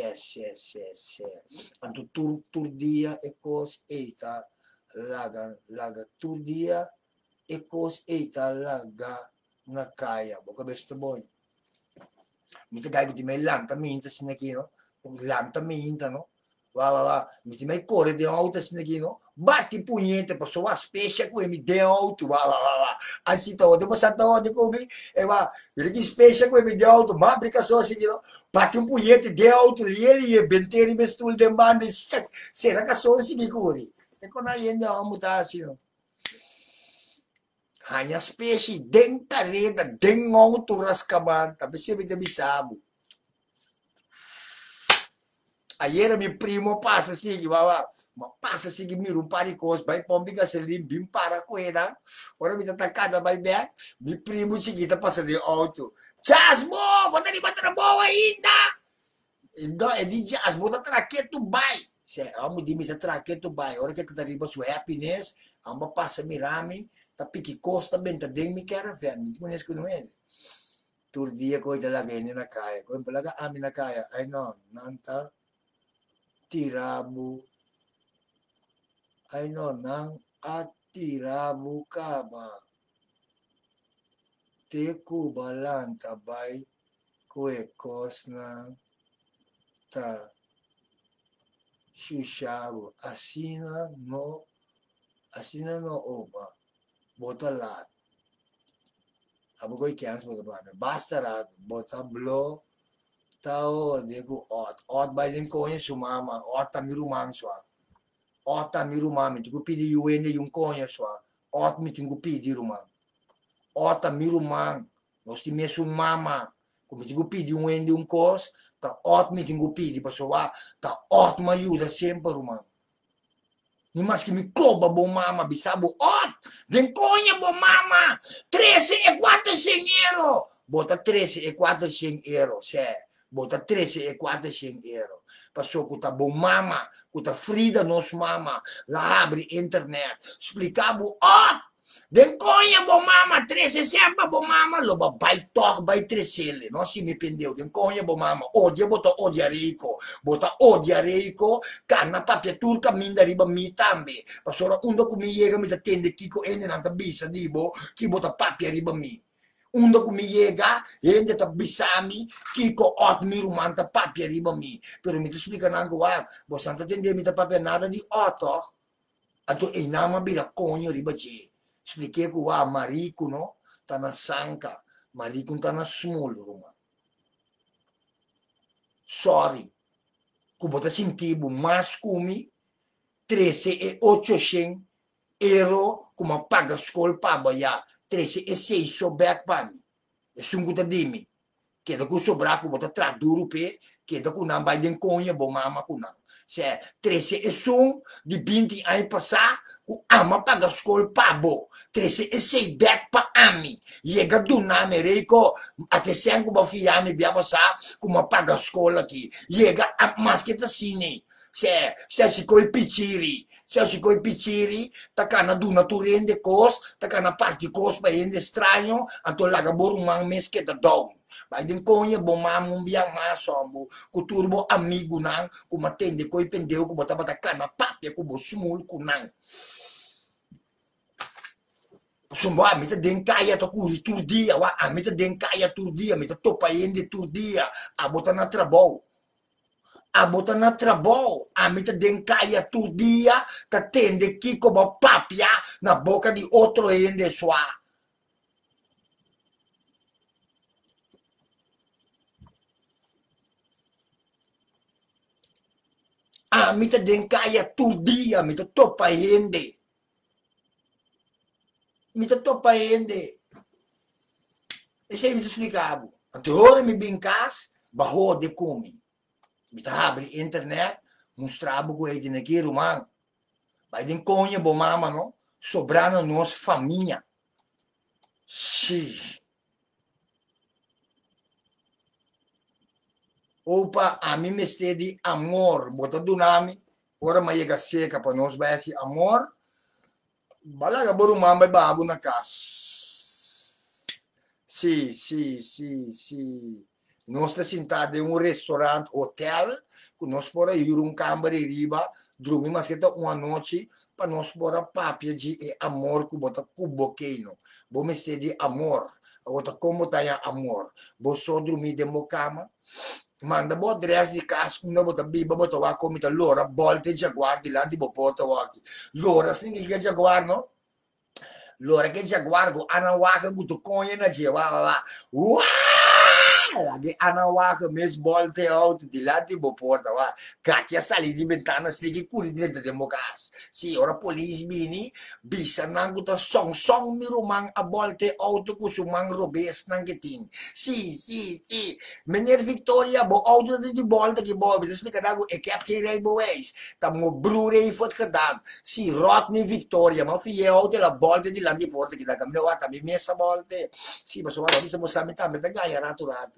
Anto tur dia e cos eita laga tur dia e cos eita laga na kaya, boca besta bom. Mi gaya di may lanta minta sinakino, lanta minta no, Wah. Mi ti mai corre de auto assim aqui, não? Bate punheta, pessoa, specia com me de auto, wah. Assim, todo, depois santa onde comi, ele que specia com me de auto, mabrica só assim, não? Bate punheta de auto, ele e benteri bestul de banda, será que só assim que corre? E quando aí ainda vamos tá assim, não? Hanya specie dentareda, dengong rascaban, tapi se me bisabo. Ayer mi primo passa assim, passa assim, mira um paricos, vai pombiga se limpim para coena. Ora mi tacada vai bem, mi primo seguita passa de auto. Jasmo, bota di bata na boa ainda. Então, é de jasmo, bota traqueto vai. Se amo di mi traqueto vai, ora que tu arriba su happiness, amo passa mirami, tapi que costa bem, tá dentro me quer ver, me conhece que não é. Tur dia ko talaga ini na kaya. Kung talaga amin na kaya, ay no, nanta tirabu, ay no, nang at tirabu ka ba? Teku balan tabay, kuekos ng ta shushabu. Asina no oba, botalat. Abo ko ikians mo ba? Basta rat, botablo, tao, digo, ot ba din ko yung sumama, ot tamirumang swa. Ot tamirumang, tigo pidi yuende yung konya swa, ot mi tingo pidi rumang. Ot tamirumang, nos ti me sumama, kung tigo pidi yuende yung kos, ta ot mi tingo pidi pasowa, ta ot mayuda sempre rumang. Ni mas que me coba bom mama, bisabo, ot, den konya bom mama, 13,400 euro. Bota 13,400 euro, sé. Bota 13,400 euro. Passou com a bom mama, com a Frida nos mama, lá abre internet, explicava, ot, den konya bom mama, 13 sempre bom mama, loba vai tor, vai 13, não se me pendeu, den konya bom mama, odia, bota odia rico, karena papia turca minda riba mi tambe, pasora undo ku mi yega mi tende kiko ene nanta bisa dibo, ki bota papia riba mi. Undo ku mi yega, ende ta bisami, kiko ot mi rumanta papia riba mi. Pero mi tu explica nango wa, bo santa tende mi ta papia nada di oto, ato e nama bira konyo riba je. Expliquei que o marico no tá na sanca, marico tá na small ruma. Sorry, que bota sentido mas come 13,800 euro como paga escola para banhar 13,600 so back para mim. É sungo da dimi. Que da ku sobrar ku bota traduro pe, que da ku não vai den conha bom mama ku não. Se 13,1 de 20 anos passar o ama paga escola pabo 13,6 back pa ami chega do nome rico até sempre ba fiame bia passar como paga escola aqui chega a mais que tá cine se coi picciri tá cana do naturende cos tá cana parte cos ba ende estranho anto laga borumang mes que tá dog. Vai din konha bom mamum biang masombo ku turbo amigo nang ku matende ko ipendeu ku bota kana papia ku bo sumul ku nang sumbo amita den kaya to kuri tur dia wa amita den kaya tur dia amita topa ende tur dia abota na trabalho amita den kaya tur dia ta tende kiko ba papia na boca di outro ende sua. Mita den kaya tur dia, mita topa ende. Mita topa ende. E se mi tu explicavo, ante ora mi bincas, baho de come. Mita abre internet, mostrava com ele naquele rumang. Vai den conha bo mama, no? Sobrando nos família. Sim. Opa, a mim me de amor, bota do nome, ora mas chega seca para nós vai esse amor, balaga boru mamba babu na casa. Sim. Nós está sentado em restaurante, hotel, que nós pora ir câmara riba, dormir mas que tá uma noite, para nós pora papia de amor que bota cuboqueino, bom me de amor, agora como tá amor, vou só dormir de mo cama, Manda bo dress di casco, una bota biba, bota wa come ta loro, a volte Jaguar di là di bo porta wa. Loro, stingi che Jaguar, no? Loro che Jaguar go anawaka guto konye na je wa. Lagi anawaka mes volte out di là di bo porta wa. Katia sali di ventana, stingi curi diventa democas. Sì, ora polisi bini, bisa nangu ta song mirumang a volte auto kusumang robes nang geting. Sì. Meneer Victoria, bo auto di volta che bo, dus mi kadago, ik heb geen rijbewijs. Dan mo broer heeft het gedaan. Sì, Rodney Victoria, ma fie auto la volta di là di porta che da camino wa, tabi messa volte. Sì, ma so di mo samita, me tagaya rato.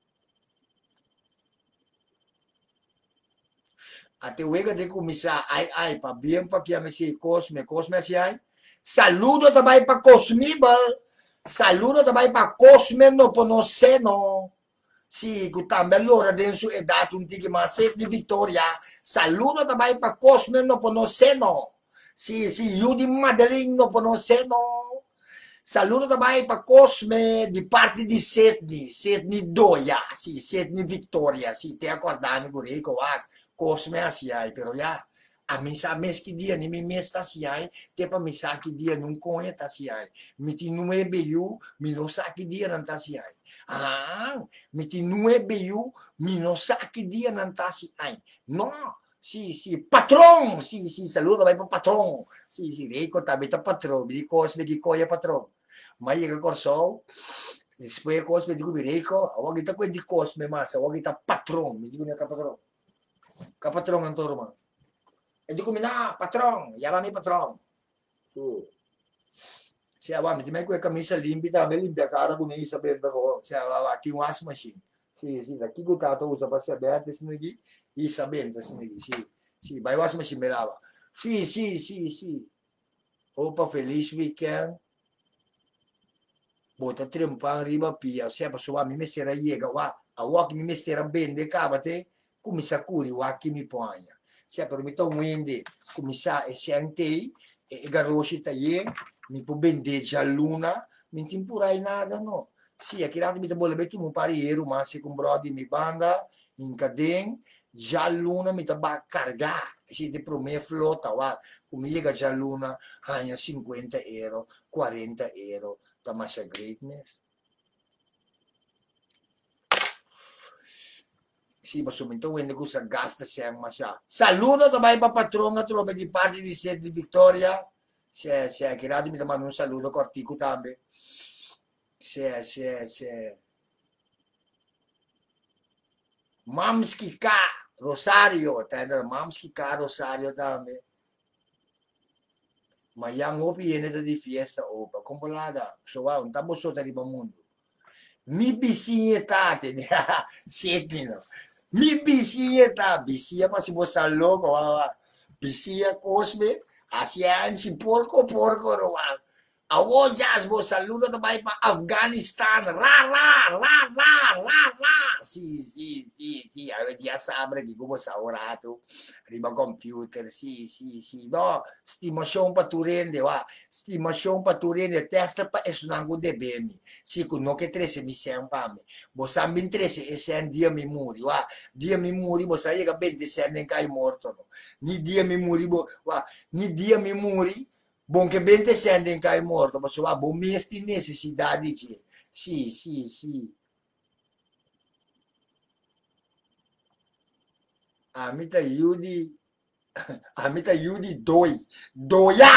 Até wega de kumisa ai pa bien pa kia mesi Cosme si ai. Saludo também para Cosmibal. Saludo também para Cosme no Ponoseno. Sì, também allora dentro è dato un tiki ma set di Vittoria. Saludo também para Cosme no Ponoseno. Sì, io di Madeline no Ponoseno. Saludo também para Cosme di parte di Setni Doia. Sì, Setni Vittoria. Sì, te acordami con Rico, Cosme asiai, però ya, a mi sa mes ki dia ni mi mes ta siai, te pa mi sa ki dia nun konye ta siai. Mi ti nue be yu, mi no sa ki dia nan ta siai. Ah, mi ti nue be yu, mi no sa ki dia nan ta siai. No, sì, patron, sì, saluto vai pa patron. Sì, Rico tabita patron, mi Cosme ki koya patron. Ma io corso, poi Cosme dico mi Rico, awag kita ko di Cosme masa, awag kita patron, mi dico niya ka patron. Kapatron ang turo mo. E di ko mina, patron, yarami patron. Siya wa, di may ko kamisa limpita, may limpia cara ko ni sabenda ko. Siya wa, ating wash machine. Sì, daqui ko tato usa pa siya berte sinigi, isabenta sinigi. Sì, by wash machine me lava. Sì. Opa, feliz weekend. Bota trimpang riba pia, siya pa suwa, mi mestera yega wa, awak mi mestera bende kabate, kumisakuri waki mi poanya. Sia per mi to wende kumisa e sentei e garoshi tayen mi po bendeja luna mi timpurai nada no. Sia kirato mi bolle betu mu pari eru ma se con brodi mi banda in caden già luna mi taba carga si te prome flota wa kumiega già luna hanya 50 euro 40 euro tamasha greatness. Sì, ma subito quindi cosa gasta siamo ma sa. Saluto também para patrona trobe di parte di Set di Victoria. Se che radio mi manda un saluto cortico tambe. Se. Mamski ka Rosario, tenda Mamski ka Rosario tambe. Ma yang opi viene di fiesta opa, compolada, so va un tabo sotto di mondo. Mi bisignetate, sentino. Mi bisia pa si bosan loco, bisia Cosme, asian si porco roman. Awo jas bosan luno também pa Afghanistan, ra. Sì, dia sabre che come sa orato, riba computer, sì, no, stimazione pa turende, stimazione pa turende, testa pa esunango de bemi, sì, con no che trese mi sempame, bosan bin trese e sen dia mi muri, dia mi muri, bosan yega ben de sen ne kai morto, no, ni dia mi muri, ni dia mi muri, bon che ben te sen ne kai morto, ma so bon mesti necessidade dice, sì. Amita Yudi doia!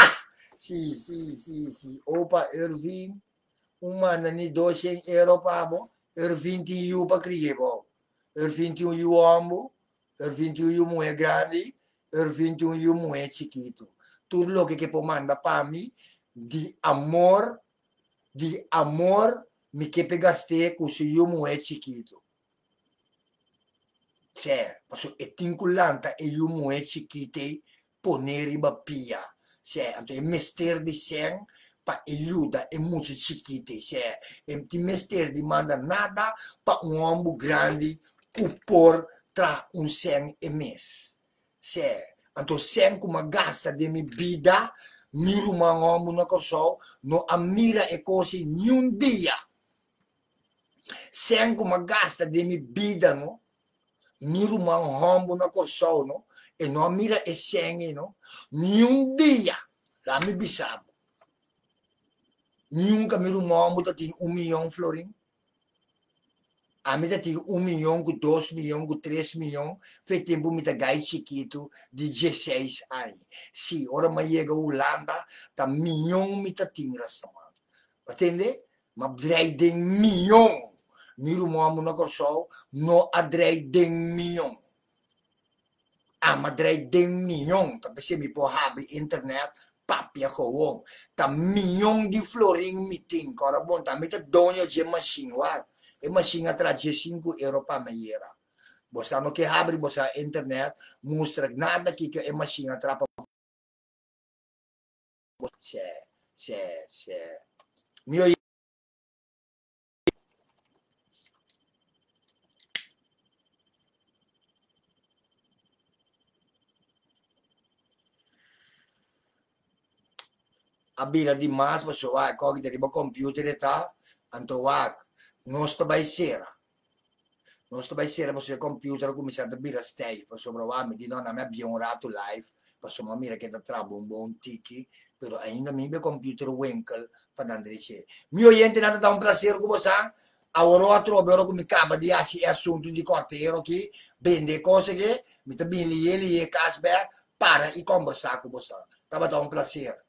Sì. Opa, Irvin, umana ni 200 euro pa mo, Irvin ti yu pa kriye po. Irvin ti yu ambo, Irvin ti yu mue grandi, Irvin ti yu mue chiquito. Tutto lo che può manda pa mi, di amor, mi che pegaste così yu mue chiquito. Cioè, è tinculanta e io muoio chiquite poneri bapia. Cioè, è mestiere di sen pa aiuta e molto chiquite. Cioè, è ti mestiere di manda nada pa un uomo grande cupor tra un sen e mes. Cioè, anto sen come gasta di mi vida, mi rumang na corso, no ammira e così ni un dia. Sen come gasta di mi vida, no? Miru man hombo na corso, no? E não mira e sangue, no? Nenhum dia, lá me bisabo. Nunca miru mambo tá tem 1 milhão florim. A mim tá tem 1 milhão, com 2 milhões, com 3 milhões. Fez tempo me tá gai chiquito de 16 anos. Se ora me chega a Holanda, tá milhão me tá tem restaurante. Entende? Mas drei de milhão. Miru mambo na corso, no adrei de milhão. Madrei de milhão, tá pensando me por abrir internet, papia gewoon, tá milhão de florim me tem, cara bom, tá me tá dono de machine, uau, e machine atrás de 5 euros para me era. Você não quer abrir, você internet, mostra nada que é machine atrás para você. Meu abira demais, você vai, qualquer tipo de computer tá, então vai, não está vai ser. Non sto sera posso il computer cominciare a bere stay, posso provarmi di non mi abbiamo orato live, posso dire che da tra un buon tiki, però ainda mi il computer Winkel per andare a mio gente nata da un piacere come sa, ora a trovo ora come capa di assunto di cortero che vende cose che mi sta bene lì e cashback para i conversare come sa, stava da un piacere.